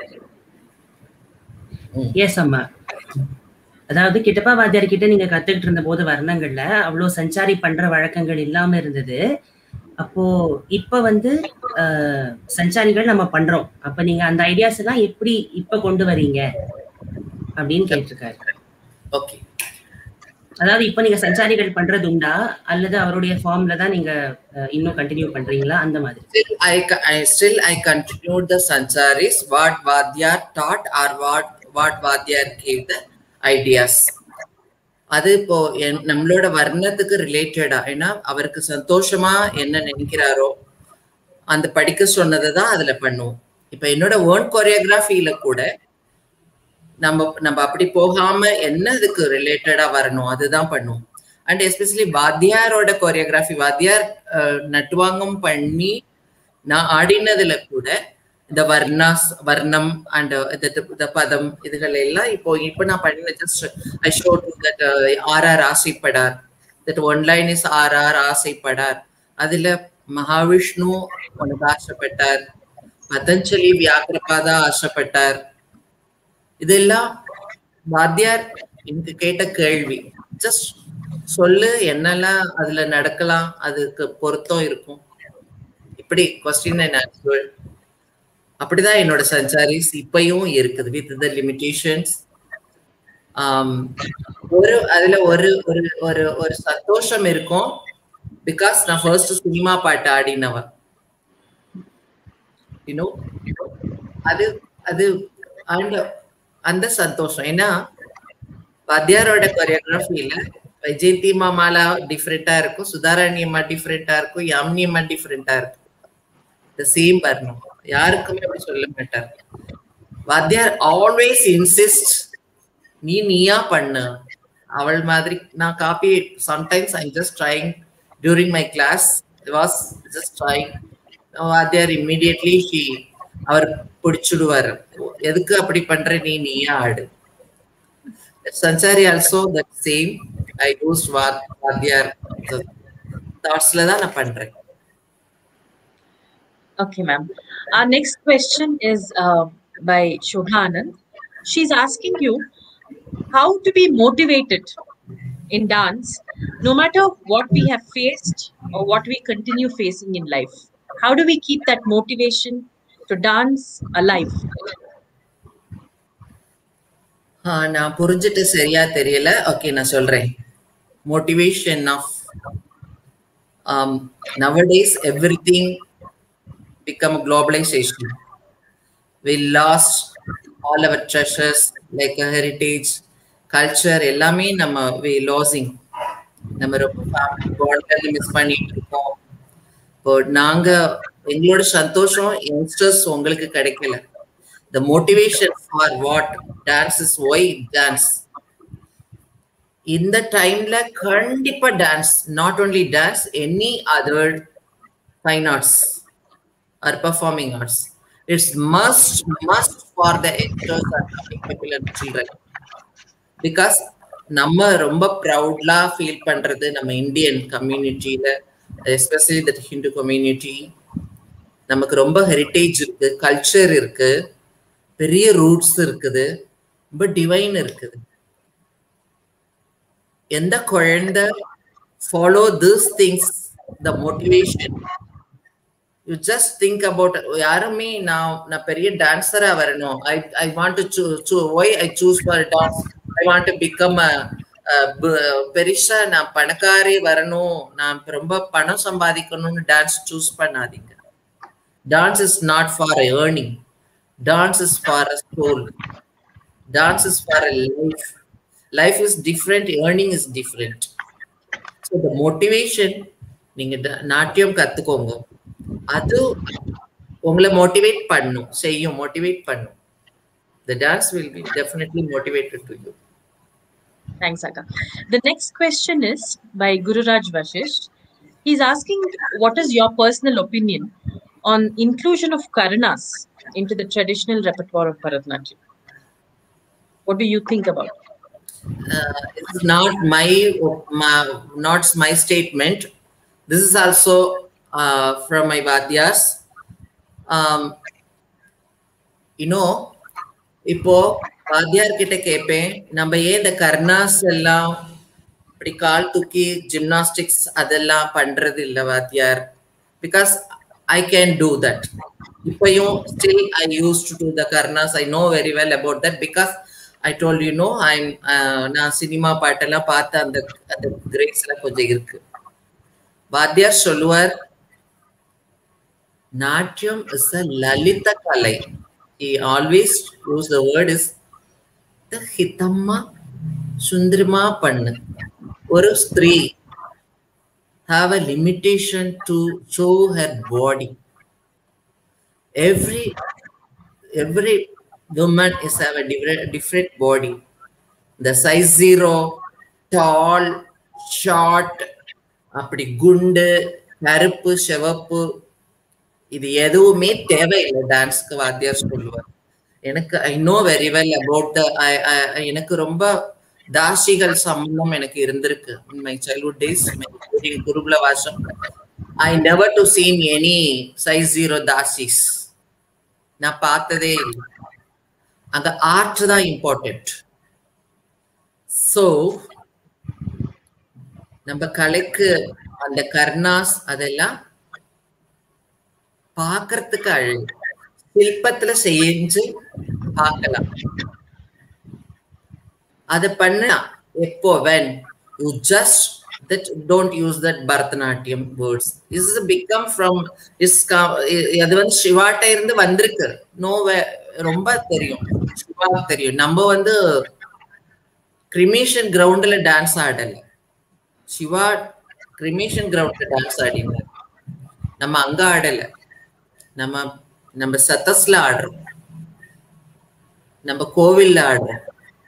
Yes, Amma. அதாவது கிட்டப்பா வாத்தியார் கிட்ட நீங்க கத்துக்கிட்டு இருந்த போது வர்ணங்கள்ல அவ்வளோ சஞ்சாரி பண்ற வழக்கங்கள் இல்லாம இருந்தது. அப்போ இப்ப வந்து சஞ்சாரிகள் நம்ம பண்றோம். அப்ப நீங்க அந்த ஐடியாஸ் எல்லாம் எப்படி இப்ப கொண்டு வரீங்க அப்படின்னு கேட்டிருக்காரு. ஓகே, அதாவது இப்ப நீங்க சஞ்சாரிகள் பண்றது உண்டா அல்லது அவருடைய ஃபார்ம்ல தான் நீங்க இன்னும் கண்டினியூ பண்றீங்களா அந்த மாதிரி? I continued the sancharis what Vadyar taught or what Vadyar gave the ideas. அது இப்போ நம்மளோட வர்ணத்துக்கு ரிலேட்டடா, ஏன்னா அவருக்கு சந்தோஷமா என்ன நினைக்கிறாரோ அந்த படிக்க சொன்னதை தான் அதுல பண்ணுவோம். இப்ப என்னோட ஓன் கொரியோகிராஃபில கூட நம்ம அப்படி போகாம என்ன அதுக்கு ரிலேட்டடா வரணும் அதுதான் பண்ணுவோம். அண்ட் எஸ்பெஷலி வாத்தியாரோட கொரியோகிராஃபி, வாத்தியார் நட்டுவாங்கம் பண்ணி நான் ஆடினதுல கூட இந்த வர்ணம் அண்ட் பதம் இதுகள் எல்லாம் இப்போ நான் பண்ணின just I showed that are ஆசைப்படார், that one line is are ஆசைப்படார். அதுல மகாவிஷ்ணு உனக்கு ஆசைப்பட்டார், பதஞ்சலி வியாக்கிரபாதா ஆசைப்பட்டார். இதெல்லாம் வாத்தியார் எனக்கு கேட்ட கேள்வி. ஜஸ்ட் சொல்லு என்னெல்லாம் அதுல நடக்கலாம், அதுக்கு பொருத்தம் இருக்கும், இப்படி கொஸ்டின் அண்ட் ஆன்சர். அப்படிதான் என்னோட சஞ்சாரிஸ் இப்பயும் இருக்குது வித் த லிமிடேஷன்ஸ். அதுல ஒரு ஒரு ஒரு சந்தோஷம் இருக்கும். பிகாஸ் நான் ஃபர்ஸ்ட் சினிமா பாட்டு ஆடினவன், யூனோ அது அது அந்த சந்தோஷம். ஏன்னா வாத்தியாரோட கொரியோகிராஃபில வைஜெயந்தி மாமாலா டிஃப்ரெண்டா இருக்கும், சுதாராணி அம்மா டிஃப்ரெண்டா இருக்கும், யாமினி அம்மா டிஃப்ரெண்டா இருக்கும். த சேம் வரணும், யாருக்குமே அப்படி சொல்ல மாட்டார். வாத்தியார் ஆல்வேஸ் இன்சிஸ்ட் நீயா பண்ணு, அவள் மாதிரி நான் copy. Sometimes I just trying during my class, was just trying. வாத்தியார் இம்மிடியட்லி அவர் பிடிச்சுடுவார், எதுக்கு அப்படி பண்ற, நீயா ஆடு. Sanchari also that same. I use வாத்தியார் தாட்ஸ்ல தான் நான் பண்றேன். Okay, ma'am. Our next question is by Shobhanand. She's asking you how to be motivated in dance, no matter what we have faced or what we continue facing in life. How do we keep that motivation to dance alive? நான் புரிஞ்சுட்டு சரியா தெரியல. Okay, நான் சொல்றேன். Motivation of nowadays everything become globalization. We lost all our treasures like a heritage, culture, எல்லாமே நம்ம we losing. நம்ம ரொம்ப ஃபேமிலி மிஸ் பண்ணிட்டு இருக்கோம். இப்போ நாங்க எங்களோட சந்தோஷம் யங்ஸ்டர்ஸ் உங்களுக்கு கிடைக்கல. The motivation for what dance is, why dance. இந்த டைம்ல கண்டிப்பா dance, not only dance, any other fine arts or performing arts, it's must for the youngsters and people and children. Because நம்ம ரொம்ப ப்ரௌட்லா ஃபீல் பண்றது நம்ம Indian கம்யூனிட்டியில, especially the Hindu community, நமக்கு ரொம்ப ஹெரிட்டேஜ் இருக்கு, கல்ச்சர் இருக்கு, பெரிய ரூட்ஸ் இருக்குது, ரொம்ப டிவைன் இருக்குது. எந்த குழந்தை follow this things, the motivation, you just think about, யாருமே நான் பெரிய டான்ஸரா வரணும், I want to why I choose for dance, I want to become பெருசா நான் பணக்காரி வரணும், நான் ரொம்ப பணம் சம்பாதிக்கணும்னு டான்ஸ் சூஸ் பண்ணாதீங்க. Dance is not for earning, dance is for a soul, dance is for a life. Life is different, earning is different. So the motivation, நீங்க நாட்டியம் கத்துக்கோங்க, அது உங்களை மோட்டிவேட் பண்ணும், செய்யும், மோட்டிவேட் பண்ணும். The dance will be definitely motivated to you. Thanks, Akka. The next question is by Gururaj Vashish. He's asking, what is your personal opinion on inclusion of Karanas into the traditional repertoire of Bharatanatyam? What do you think about it? It's not my statement. This is also from my Vadyas. You know, இப்போ வாத்தியார் கிட்ட கேட்பேன், நம்ம ஏன் இந்த கர்னாஸ் எல்லாம் இப்படி கால் தூக்கி ஜிம்னாஸ்டிக்ஸ் அதெல்லாம் பண்றது இல்லை வாத்தியார், because I can do that. இப்பயும் still I used to do the karnas. I know very well about that because I told you know நான் சினிமா பாட்டெல்லாம் பார்த்து அந்த கிரேட்ஸ் எல்லாம் கொஞ்சம் இருக்கு. வாத்தியார் சொல்லுவார், நாட்டியம் is a lalita kalai. He always use the word is the hitamma sundrima pannu. ஒரு ஸ்திரீ have a limitation to show her body. Every woman is have a different body. The size 0, tall, short, அப்படி குண்டு, கருப்பு, சிவப்பு, இது எதுவுமே தேவையில்லை டான்ஸ்க்கு வாத்தியார் சொல்லுவார். எனக்கு I know very well about எனக்கு ரொம்ப தாசிகள் சம்பந்தம் எனக்கு இருந்திருக்கு in my childhood days, during குருகுல வாசம். I never to seen any size 0 dasis. நான் பார்த்ததே இல்லை. அந்த ஆர்ட் தான் இம்பார்ட்டன்ட். ஸோ நம்ம கலைக்கு அந்த கர்னாஸ் அதெல்லாம் பார்க்கறதுக்கு அழகு, சிற்பத்துல செஞ்சு பார்க்கலாம். அதை பண்ணா எப்போ when you just that don't use that Bharatanatyam words. This is become from is அது வந்து சிவாட்ட இருந்து வந்திருக்கு. ரொம்ப தெரியும், சிவா தெரியும். நம்ம வந்து கிரிமேஷன் கிரவுண்ட்ல டான்ஸ் ஆடல, சிவா கிரிமேஷன் கிரவுண்ட்ல டான்ஸ் ஆடினார். நம்ம அங்க ஆடல, நம்ம சத்தஸ்ல ஆடுறோம், நம்ம கோவில்ல ஆடுறோம்.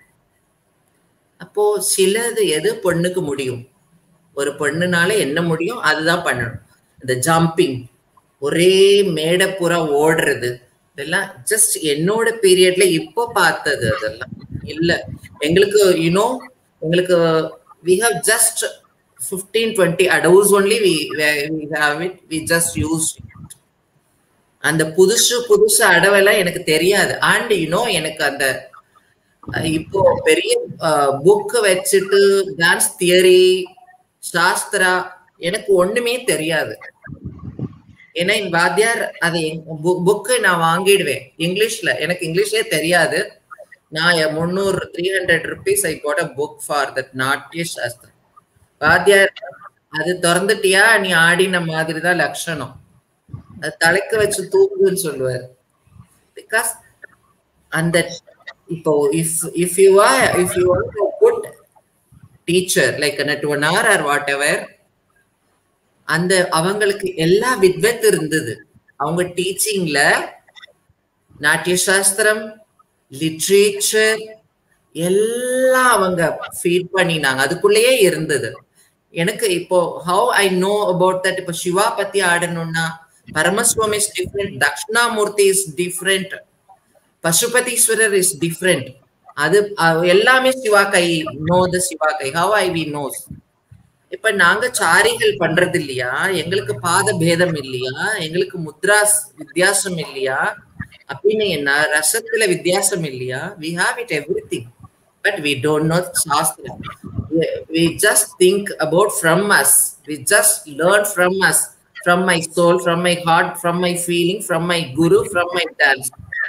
அப்போ சிலது எது பொண்ணுக்கு முடியும், ஒரு பொண்ணுனால என்ன முடியும் அதுதான் பண்ணணும். இந்த ஜம்பிங், ஒரே மேடை பூரா ஓடுறது, இதெல்லாம் ஜஸ்ட் என்னோட பீரியட்ல இப்போ பார்த்தது. அதெல்லாம் இல்ல எங்களுக்கு யூனோ எங்களுக்கு we have just 15-20 adults only we have it, we just use it. அந்த புதுசு அடவெல்லாம் எனக்கு தெரியாது. அண்ட் யூனோ எனக்கு அந்த இப்போ பெரிய புக் வச்சுட்டு டான்ஸ் தியரி சாஸ்திரா எனக்கு ஒண்ணுமே தெரியாது. ஏன்னா என் வாத்தியார் அதை புக்கு நான் வாங்கிடுவேன் இங்கிலீஷ்ல, எனக்கு இங்கிலீஷே தெரியாது. நான் 300-300 rupees I got a book for that நாட்டிய சாஸ்திரம். வாத்தியார் அது திறந்துட்டியா நீ ஆடின மாதிரி தான் லட்சணம், அது தலைக்கு வச்சு தூக்குன்னு சொல்லுவார். பிகாஸ் அந்த இப்போ if you are a good teacher like to an hour or whatever, அந்த அவங்களுக்கு எல்லா வித்வத் இருந்தது. அவங்க டீச்சிங்ல நாட்டிய சாஸ்திரம், லிட்ரேச்சர் எல்லாம் அவங்க ஃபீட் பண்ணினாங்க, அதுக்குள்ளேயே இருந்தது. எனக்கு இப்போ how I know about that. இப்போ சிவா பத்தி ஆடணும்னா Paramaswami is different, Dakshinamurthy is different, Pasupatheeswarar is different. அது எல்லாமே சிவா கை, நோ த சிவா கை, ஹவ் ஐ வி நோஸ். இப்ப நாங்க சாரிகள் பண்றது இல்லையா, எங்களுக்கு பாத பேதம் இல்லையா, எங்களுக்கு முத்ராஸ் வித்தியாசம் இல்லையா, அப்படின்னு என்ன ரசத்துல வித்தியாசம் இல்லையா? we have it everything, but we don't know Shastra. We just think about from us, we just learn from us, from my soul, from my heart, from my feeling, from my guru, from my dance.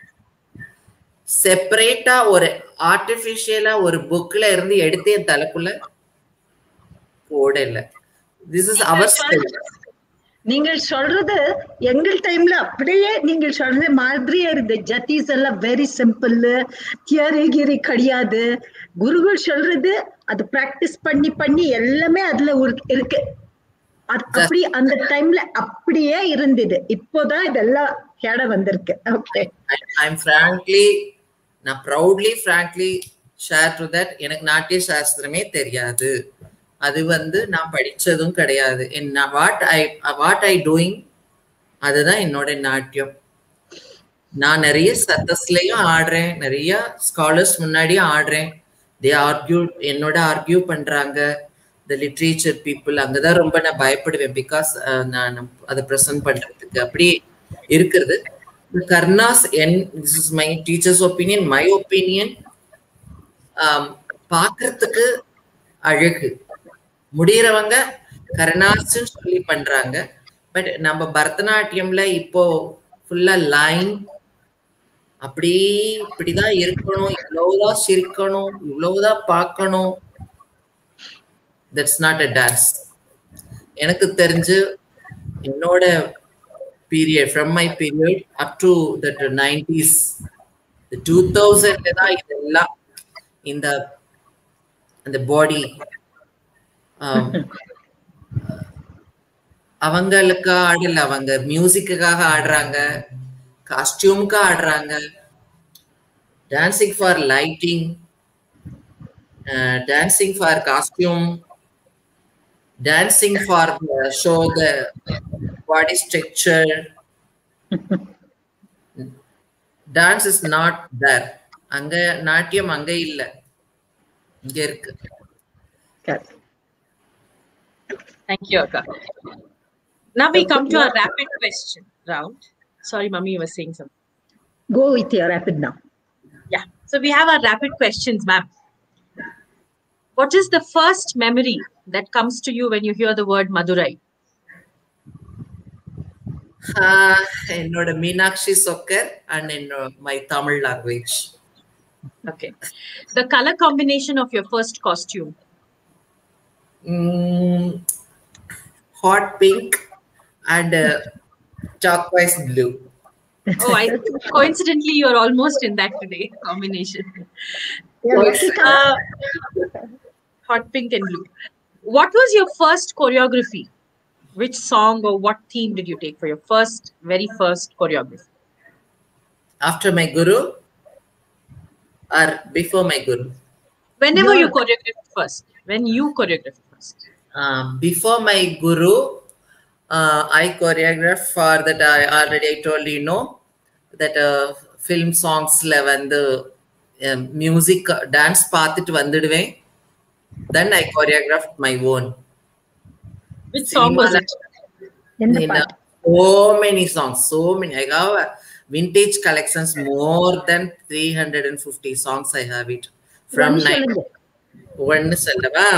செப்பரேட்டா ஒரு ஆர்டிபிஷியலா ஒரு புக்ல இருந்து எடுத்து என் தலைக்குள்ள போட இல்ல. This is அவர் style. நீங்கள் சொல்றது எங்கள் டைம்ல அப்படியே நீங்கள் சொல்றது மாதிரியே இருந்து. ஜத்தீஸ் எல்லாம் வெரி சிம்பிள், தியரி கிடையாது. குருகள் சொல்றது அது பிராக்டிஸ் பண்ணி எல்லாமே அதுல இருக்கு. அப்படி அந்த டைம்ல அப்படியே இருந்தது. இப்போதான் இதெல்லாம் கேட வந்திருக்கு. ஓகே, I'm நான் frankly share to that. எனக்கு நாட்டிய சாஸ்திரமே தெரியாது, அது வந்து நான் படிச்சதும் கிடையாது. வாட் ஐ டூயிங் அதுதான் என்னோட நாட்டியம். நான் நிறைய சத்தஸ்லயும் ஆடுறேன், நிறைய ஸ்காலர்ஸ் முன்னாடியும் ஆடுறேன். தே ஆர்கியூ, என்னோட ஆர்கியூ பண்றாங்க. த லிட்ரேச்சர் பீப்புள், அங்கதான் ரொம்ப நான் பயப்படுவேன். பிகாஸ் நான் அதை ப்ரெசென்ட் பண்றதுக்கு அப்படி இருக்கிறது. கர்னாஸ் this is my teacher's opinion, my opinion, பார்க்கறதுக்கு அழகு. முடியறவங்க கர்னாஸ்ன்னு சொல்லி பண்றாங்க, பட் நம்ம பரதநாட்டியம்ல இப்போ ஃபுல்லா லைன் அப்படி இப்படிதான் இருக்கணும், இவ்வளவுதான் சிரிக்கணும், இவ்வளவுதான் பார்க்கணும். That's not a dance. எனக்கு தெரிஞ்சு என்னோட period, from my period up to that 90s 2000 தான் இதெல்லாம் இந்த அந்த பாடி அவங்களுக்கு ஆடல, அவங்க மியூசிக்குக்காக ஆடுறாங்க, காஸ்டியூமுக்கு ஆடுறாங்க, dancing for lighting, dancing for costume, dancing for show the body structure. Dance is not there. அங்க நாட்டியம் அங்க இல்ல, இங்க இருக்கு. Thank you, Akka. Now we come to our rapid question round. Sorry, Mummy, you were saying something. Go with your rapid now. Yeah. So we have our rapid questions, ma'am. What is the first memory that comes to you when you hear the word Madurai? என்னோட Meenakshi Chokkar and in my Tamil language. Okay. The color combination of your first costume? Hot pink and turquoise blue. Oh, coincidentally, you're almost in that today combination. Hot pink and blue. What was your first choreography? Which song or what theme did you take for your very first choreography? After my guru or before my guru? Whenever you choreographed first. When you choreographed first. Before my guru, I choreographed for that. I told you know that film songs வந்து music dance பார்த்துட்டு வந்துடுவேன். Then I choreographed my own. Which song was it? So many songs, so many. I have vintage collections, more than 350 songs I have it. From one சொல்லவா?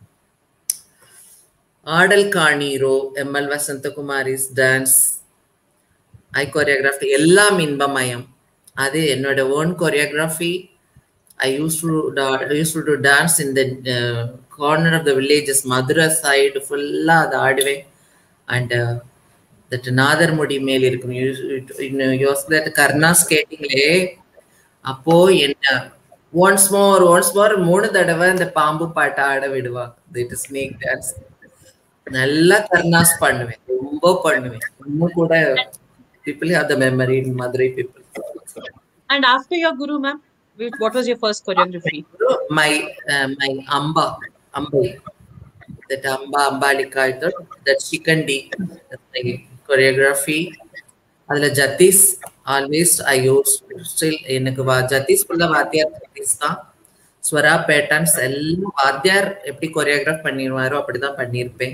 Adal Kaniro, ML Vasantakumari's dance. I choreographed Ellam Inbamayam. Ade என்னோட own choreography. I used to do dance in the corner of the villages, Madura side, full ad aadve. And that Nadarmudi மேல் இருக்கும். You that Karna skating le அப்போ என்ன once more மூணு தடவை அந்த பாம்பு பாட்ட ஆட விடுவா. That snake dance. நல்லா கர்னாஸ் பண்ணுவேன், ரொம்ப பண்ணுவேன். இன்னும் கூட people have the memory in Madurai people. And after your guru, ma'am, what was your first choreography? My Ambai, that Ambalika, that Shikandi, that's my choreography. Adla Jatis, always I used still எனக்கு ஜத்திஸ் full வாத்தியார் ஜத்திஸ் தான். ஸ்வரா patterns எல்லாம் வாத்தியார் எப்படி choreograph பண்ணிடுவாரோ அப்படிதான் பண்ணியிருப்பேன்.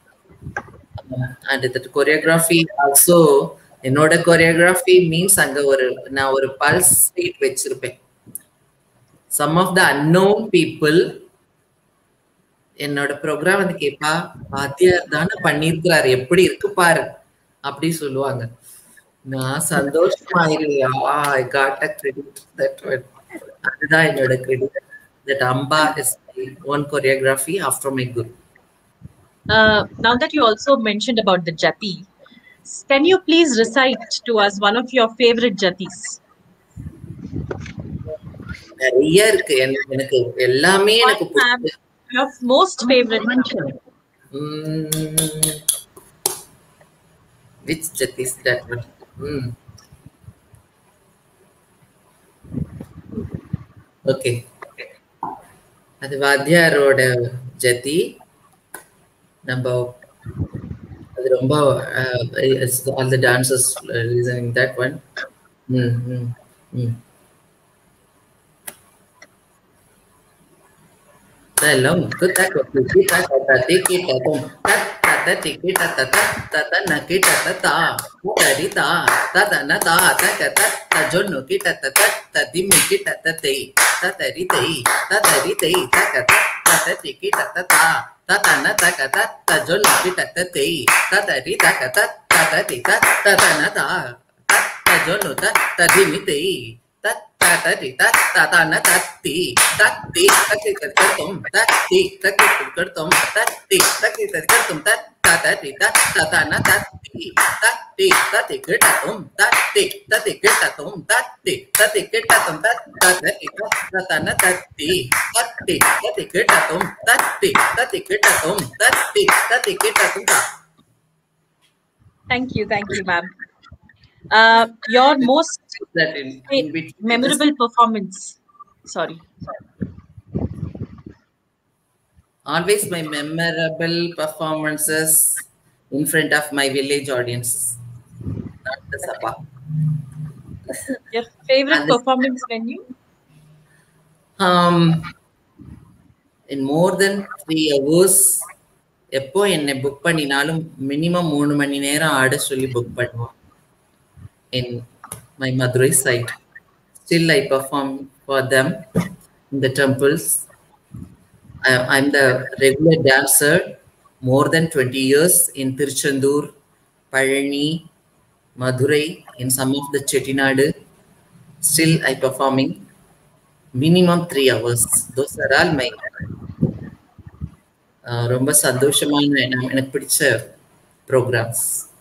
And that choreography also, என்னோட choreography means அங்க நான் ஒரு pulse rate வச்சிருப்பேன். Some of the unknown people என்னோட ப்ரோக்ராம் வந்து கேட்பா, வாத்தியார் தானே பண்ணியிருக்கிறாரு, எப்படி இருக்கு பாரு அப்படி சொல்லுவாங்க. நான் சந்தோஷமா இல்லையா, I got a credit that one. அதுதான் என்னோட credit. That Amba is my own choreography after my guru. Now that you also mentioned about the jati, can you please recite to us one of your favorite jatis? நிறைய இருக்கு, எனக்கு எல்லாமே எனக்கு பிடிக்கும். Your most favorite which jati is that one? Okay, அது வாத்தியாரோட ஜதி. நம்ம அது ரொம்ப all the dancers listening that one. Hello, good that what you keep that take it at home. That take it at that nakit at ta tarita na ta ta jonno kit at ta dimikit at ta tari ta take it at ta tatana taka tata jolli tatati tatari taka tatati tatana ta tata jollu tata dimiti tatati tatana tatti tatti taki kartum tatti taki kartum tatti taki kartum tatati tatana tatti tatti tati kartum tatti tati kartum tatti tati kartum tatati tatana tatti tatti tati kartum tatti tati kartum tatti tati kartum. Thank you, ma'am. Your most memorable performance. Sorry. Always my memorable performances in front of my village audiences, not the Sabha. Your favorite performance venue? In more than 3 hours, எப்போ என்னை book பண்ணினாலும் minimum 3 மணி நேரம் ஆட சொல்லி book பண்ணுவோம். In my Madurai side, still I perform for them in the temples. I'm the regular dancer more than 20 years in Tiruchendur, Palani, Madurai, in some of the Chettinadu. Still I performing minimum 3 hours. Those are all my ரொம்ப சந்தோஷமான எனக்கு பிடிச்ச programs.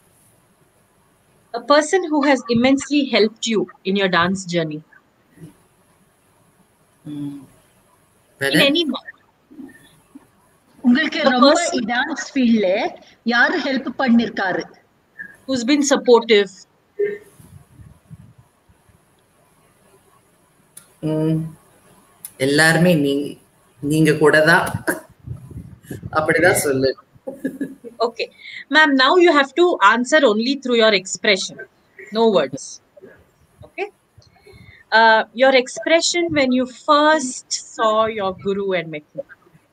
A person who has immensely helped you in your dance journey. In any way. உங்களுக்கு ரொம்ப dance ஃபீல்ட்ல யார் help பண்ணிருக்காரு? Who's been supportive? எல்லாருமே நீங்க கூட தான் அப்படிதான் சொல்லு. Okay, ma'am, now you have to answer only through your expression, no words. Okay, your expression when you first saw your guru and mentor.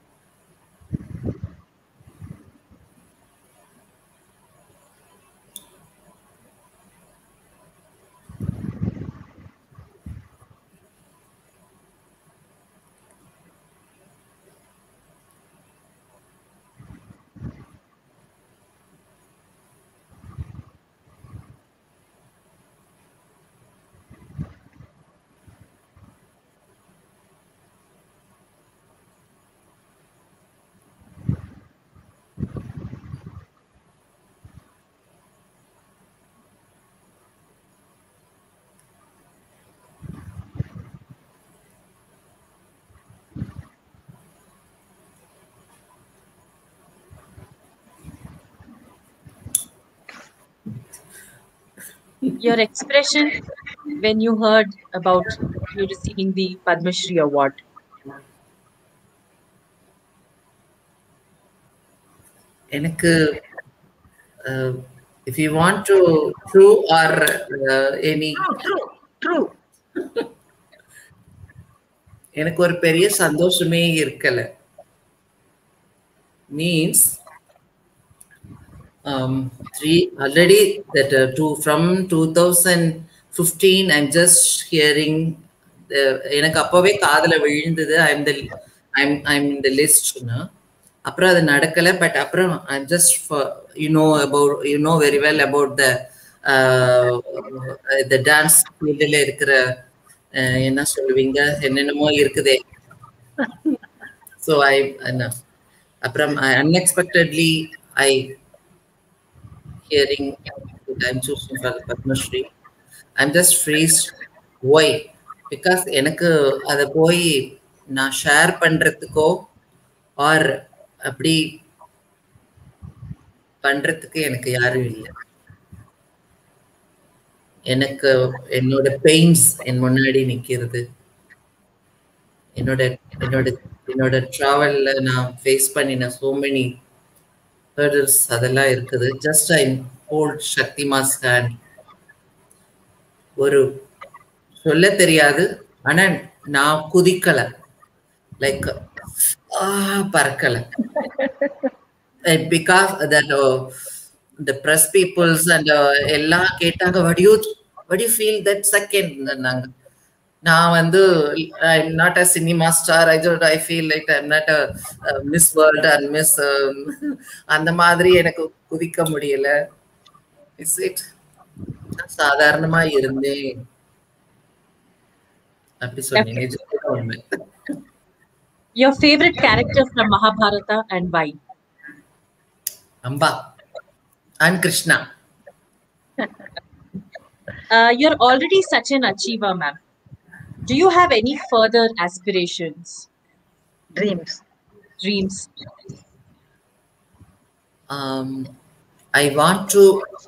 Your expression when you heard about you receiving the Padma Shri award. எனக்கு if you want to true or any true எனக்கு ஒரு பெரிய சந்தோஷமே இருக்கல. Means already that from 2015 I'm just hearing எனக்கு அப்பவே காதுல விழுந்தது I'm in the list. அப்புறம் அது நடக்கல. பட் அப்புறம் I'm just you know very well about the dance ஃபீல்ட்ல இருக்கிற என்ன சொல்லுவீங்க என்னென்னமோ இருக்குதே. So அப்புறம் unexpectedly I hearing that I'm choosing for the Padma Shri. I'm just freezed. Why? Because எனக்கு அதை போய் நான் ஷேர் பண்றதுக்கோ ஆர் அப்படி பண்றதுக்கு எனக்கு யாரும் இல்லை. எனக்கு என்னோட பெயின்ஸ் என் முன்னாடி நிக்கிறது. என்னோட டிராவல்ல நான் ஃபேஸ் பண்ணின so many hurdles அதெல்லாம் இருக்குது. Just I hold Shakthima's hand. ஒரு சொல்ல தெரியாது, ஆனா நான் குதிக்கல, லைக் பறக்கல. Because that the press peoples and எல்லாம் கேட்டாங்க, what do you feel that second? நான் வந்து I'm not a cinema star. I feel like I'm not a Miss World and Miss அந்த மாதிரி எனக்கு குதிக்க முடியல. Is it? நான் சாதாரணமா இருந்தேன் அப்படி சொன்னீங்க. நிஜமா உண்மை. Your favorite character from Mahabharata and why? Amba and Krishna. You're already such an achiever, ma'am. Do you have any further aspirations, Dreams. dreams? I want to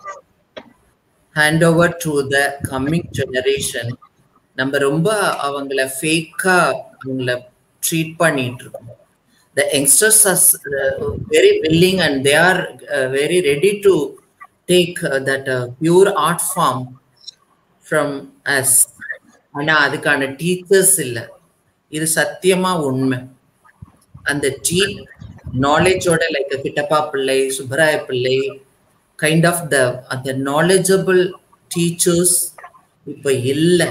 hand over to the coming generation. நம்ம ரொம்ப அவங்கள ஃபேக்கா அவங்கள treat பண்ணிட்டு இருக்கோம். The youngsters are very willing and they are very ready to take that pure art form from us. ஆனா அதுக்கான teachers இல்லை. இது சத்தியமா உண்மை. அந்த deep நாலேஜோட like Kittappa Pillai, Subbaraya Pillai kind of அந்த நாலேஜபிள் டீச்சர்ஸ் இப்ப இல்லை.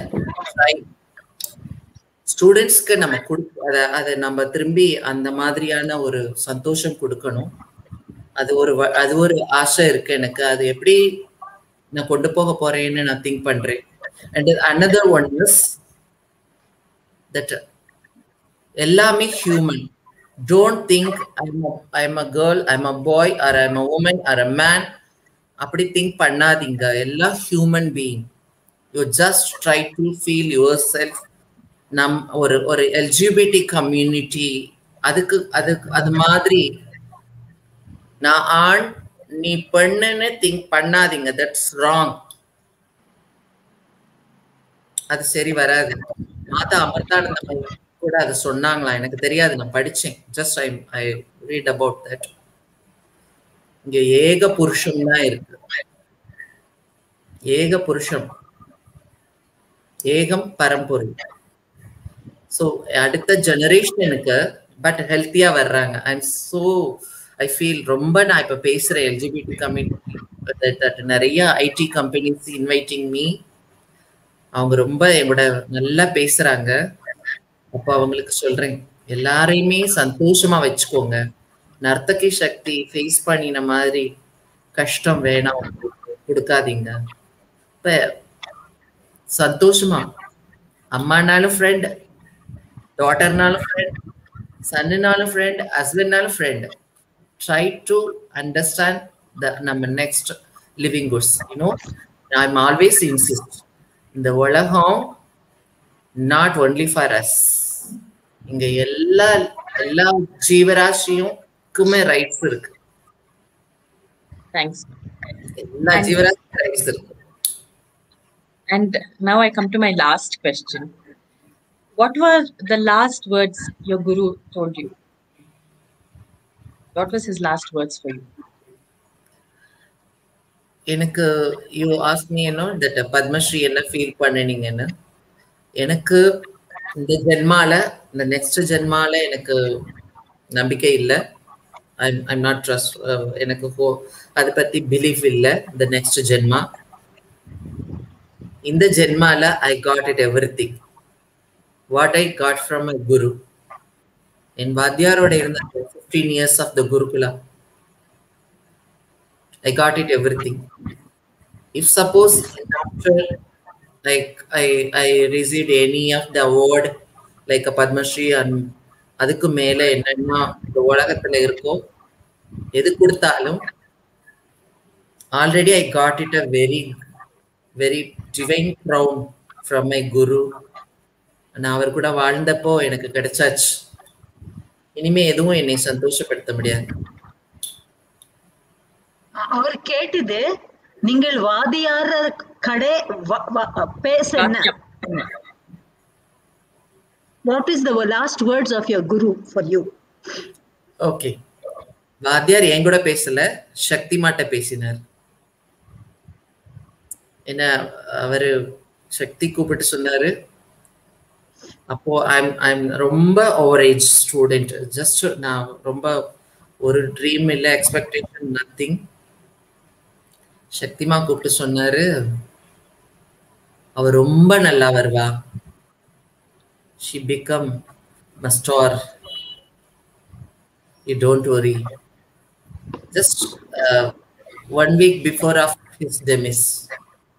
ஸ்டூடெண்ட்ஸ்க்கு நம்ம அதை நம்ம திரும்பி அந்த மாதிரியான ஒரு சந்தோஷம் கொடுக்கணும். அது ஒரு ஆசை இருக்கு எனக்கு. அது எப்படி நான் கொண்டு போக போறேன்னு நான் திங்க் பண்றேன். And another one is that எல்லாமே human. Don't think I'm a girl, I'm a boy, or I'm a woman, or a man. அப்படி திங்க் பண்ணாதீங்க. எல்லாம் human being. You just try to feel yourself. ஒரு LGBT community அது மாதிரி நான் ஆண் நீ பெண்ணுன்னு திங்க் பண்ணாதீங்க. That's wrong. அது சரி வராது. மாதா அமர்தானந்தம் கூட அது சொன்னாங்களா எனக்கு தெரியாது. நான் படிச்சேன். Just I read about that. இங்க ஏக புருஷம் தான் இருக்கு. ஏக புருஷம், ஏகம் பரம்பொருள். ஸோ அடுத்த ஜெனரேஷனுக்கு பட் ஹெல்த்தியா வர்றாங்க. ஐ ஃபீல் ரொம்ப நான் இப்ப பேசுறேன் எல்ஜிபிடி கம்யூனிட்டி நிறைய ஐடி கம்பெனிஸ் இன்வைட்டிங் மீ. அவங்க ரொம்ப என்னோட நல்லா பேசுறாங்க. அப்போ அவங்களுக்கு சொல்றேன் எல்லாரையுமே சந்தோஷமா வச்சுக்கோங்க. நர்த்தகி சக்தி ஃபேஸ் பண்ணின மாதிரி கஷ்டம் வேணாம் கொடுக்காதீங்க. இப்ப சந்தோஷமா அம்மானாலும் ஃப்ரெண்ட், டாட்டர்னாலும் ஃப்ரெண்ட், சன்னுனாலும் ஃப்ரெண்ட், ஹஸ்பண்ட்னாலும் ஃப்ரெண்ட். ட்ரை டு அண்டர்ஸ்டாண்ட் நம்ம next living goods. You know I am always insist இந்த உலகம் நாட் ஒன்லி ஃபார் அஸ். இங்க எல்லா ஜீவராசியுக்குமே ரைட்ஸ் இருக்கு. Thanks. எல்லா ஜீவராசியும் ரைட்ஸ் இருக்கு. And now I come to my last question. What were the last words your guru told you? What was his last words for you? எனக்கு you ask me that Padmashri என்ன feel பண்ணினீங்கன்னு. எனக்கு இந்த ஜென்மால இந்த next ஜென்மால எனக்கு நம்பிக்கை இல்லை. I'm not trust. எனக்கு அதை பத்தி பிலீஃப் இல்லை. இந்த நெக்ஸ்ட் ஜென்மா இந்த ஜென்மால I got it everything what I got from my guru. என் வாத்தியாரோட இருந்த 15 years of the Gurukula, I got it everything. If suppose after like I received any of the award like a Padma Shri and அதுக்கு மேல என்னன்னா இந்த உலகத்துல இருக்கோ எது கொடுத்தாலும் already I got it a very very divine crown from my guru. நான் அவர் கூட வாழ்ந்தப்போ எனக்கு கிடைச்சாச்சு. இனிமே எதுவும் என்னை சந்தோஷப்படுத்த முடியாது. அவர் கேட்டது நீங்கள் வாதியார கடை பேச. What is the last words of your guru for you? Okay. வாத்தியார் என் கூட பேசல, சக்தி மாட்ட பேசினார். என்ன அவரு சக்தி கூப்பிட்டு சொன்னாரு. அப்போ ஐம் ரொம்ப ஓவர் ஏஜ் ஸ்டூடெண்ட். ஜஸ்ட் நான் ரொம்ப ஒரு ட்ரீம் இல்லை, எக்ஸ்பெக்டேஷன் நத்திங். சக்திமா கூப்பிட்டு சொன்னாரு அவர் ரொம்ப நல்லா வருவா, she become a star. You don't worry. Just 1 week before of his demise.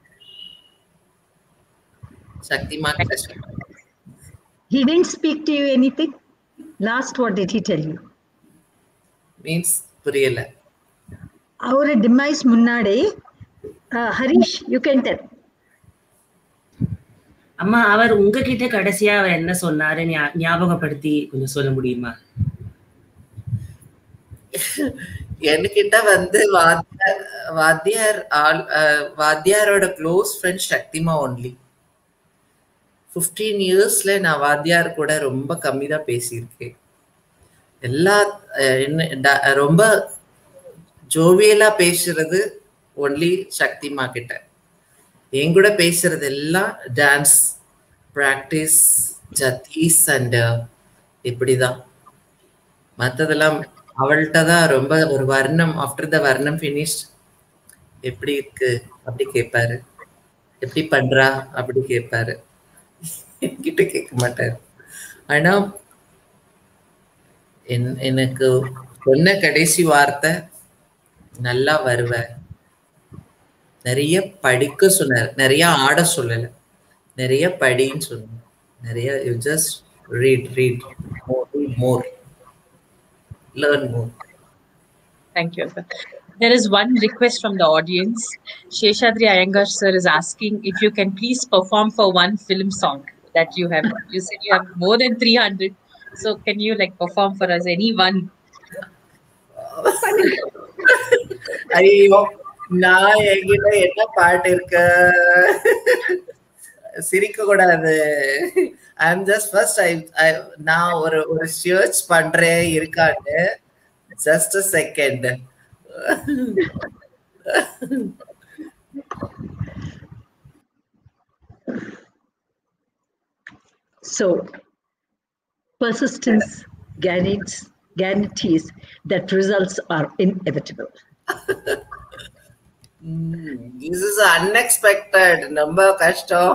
Shaktima Krishna. He didn't speak to you anything? Last, what did he tell you? Means puriyala. Our demise munnade, Harish, you can tell. அம்மா அவர் உங்ககிட்ட கடைசியா அவர் என்ன சொன்னாரு ஞாபகப்படுத்தி கொஞ்சம் சொல்ல முடியுமா? என்கிட்ட வந்து வாத்தியாரோட க்ளோஸ் ஃப்ரெண்ட் சக்திமா ஒன்லி. 15 இயர்ஸ்ல நான் வாத்தியார் கூட ரொம்ப கம்மி தான் பேசியிருக்கேன். எல்லா ரொம்ப ஜோவியலா பேசுறது ஒன்லி சக்திமா கிட்ட. என் கூட பேசுறது எல்லாம் டான்ஸ் ப்ராக்டிஸ் ஜத்தீஸ் அண்ட் இப்படிதான். மற்றதெல்லாம் அவள்கிட்ட தான் ரொம்ப ஒரு வர்ணம். ஆஃப்டர் த வர்ணம் ஃபினிஷ் எப்படி இருக்கு அப்படி கேட்பாரு, எப்படி பண்றா அப்படி கேட்பாரு. என்கிட்ட கேட்க மாட்டாரு. ஆனா எனக்கு சொன்ன கடைசி வார்த்தை நல்லா வருவ, நிறைய படிக்க சொன்னார், நிறைய ஆட சொல்லல, நிறைய படின்னு சொன்னார். நிறைய you just read more, learn more. Thank you, sir. There is one request from the audience. Sheshadri Iyengar sir is asking if you can please perform for one film song that you have. You said you have more than 300. So can you like perform for us any one? ஐயோ, நான் என்கிட்ட என்ன பாட்டு இருக்கு, சிரிக்க கூடாது. I'm just first நான் ஒரு சர்ச் பண்றேன் இருக்கான்னு. Just a second. So, persistence guarantees that results are inevitable. This is unexpected. Number கஷ்டம்.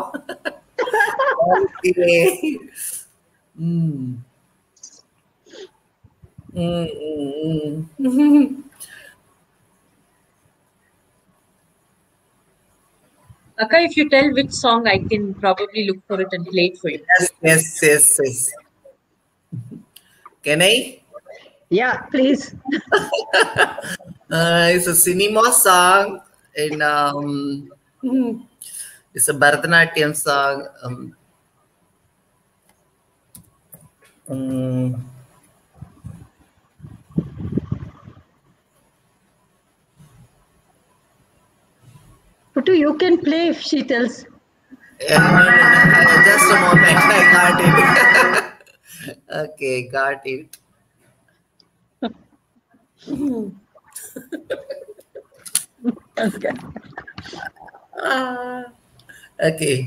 Akka, if you tell which song, I can probably look for it and play it for you. Yes. Can I? Yeah, please. It's a cinema song. It's a Bharatanatyam song. Puttu, you can play if she tells. Just a moment. I got it. Okay, got it. Okay. Okay.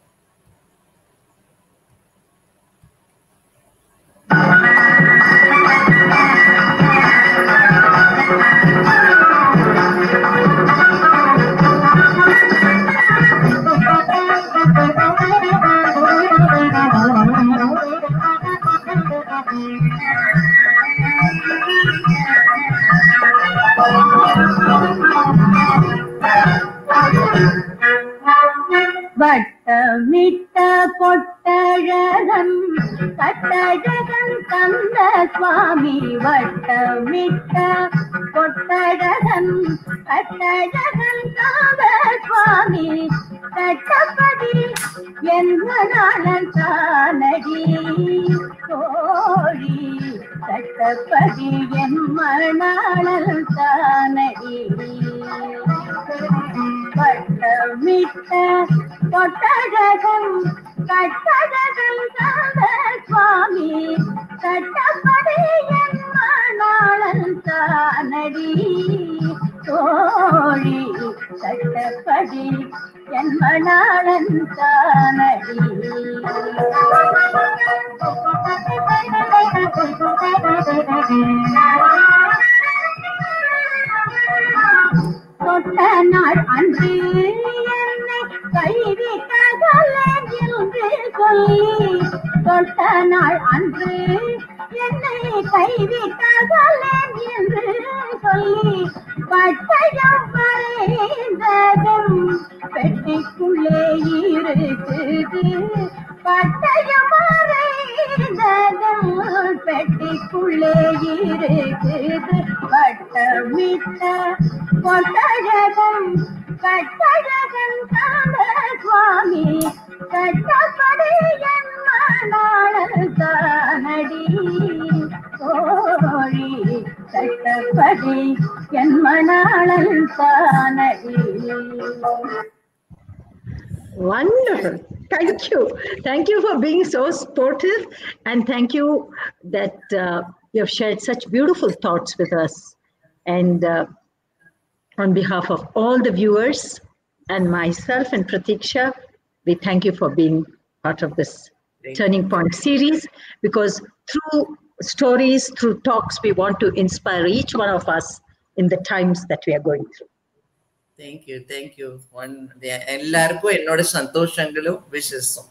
வட்டமிட்ட பொட்டழகன் கட்டழகன் தந்த சுவாமி. வட்டமிட்ட பொட்டழகன் கட்டழகன் தந்த சுவாமி. கட்டப்படி என்னாளன் தானடி தோழி. கட்டப்படி என் மணாளன் தானடி. வட்டமிட்ட பொட்டழகன் கட்டழகன் தந்த சுவாமி. கட்டப்படி என் மணாளன் தானடி தோழி. கட்டப்படி என் மணாளன் தானடி. தொட்ட நாள் அன்று என்னை கைவிட்டதல்ல என்று சொல்லி தொட்ட நாள் அன்று என்னை கைவிட்டார்களேன் என்று சொல்லி பட்டயம் வரைந்ததும் பெட்டிக்குள்ளே இருக்குது. பட்டயம் வரைந்ததும் பெட்டிக்குள்ளே இருக்குது. வட்டமிட்ட கொட்டழகம் கட்டழகன் காந்த சுவாமி கட்டப்படி என் மணாளன் தானடி கோழி கட்டப்படி என் மணாளன் தானடி. Wonderful. Thank you. Thank you for being so sportive, and thank you that you have shared such beautiful thoughts with us. And on behalf of all the viewers and myself and Pratiksha, we thank you for being part of this Turning Point series, because through stories, through talks, we want to inspire each one of us in the times that we are going through. Thank you, thank you. எல்லாருக்கும் என்னோட சந்தோஷங்களும் விஷஸும்.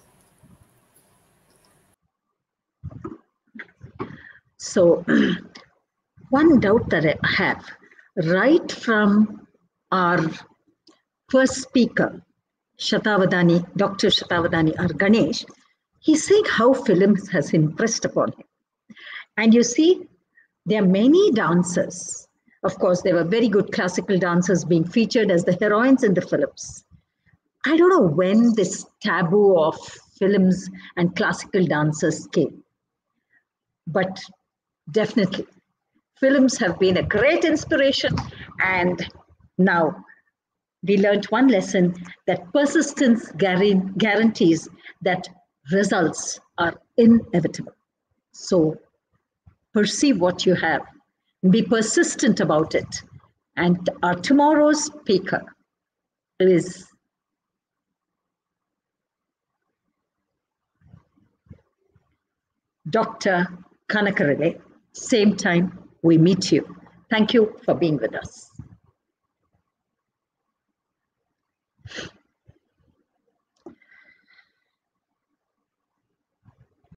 So, one doubt that I have, right from our first speaker, Shatavadani, Dr. Shatavadani or Ganesh, he's saying how films has impressed upon him. And you see, there are many dancers. Of course, there were very good classical dancers being featured as the heroines in the films. I don't know when this taboo of films and classical dancers came, but definitely films have been a great inspiration. And now we learned one lesson, that persistence guarantees that results are inevitable. So perceive what you have, be persistent about it. And our tomorrow's speaker is Dr. Kanakarale. Same time we meet you. Thank you for being with us.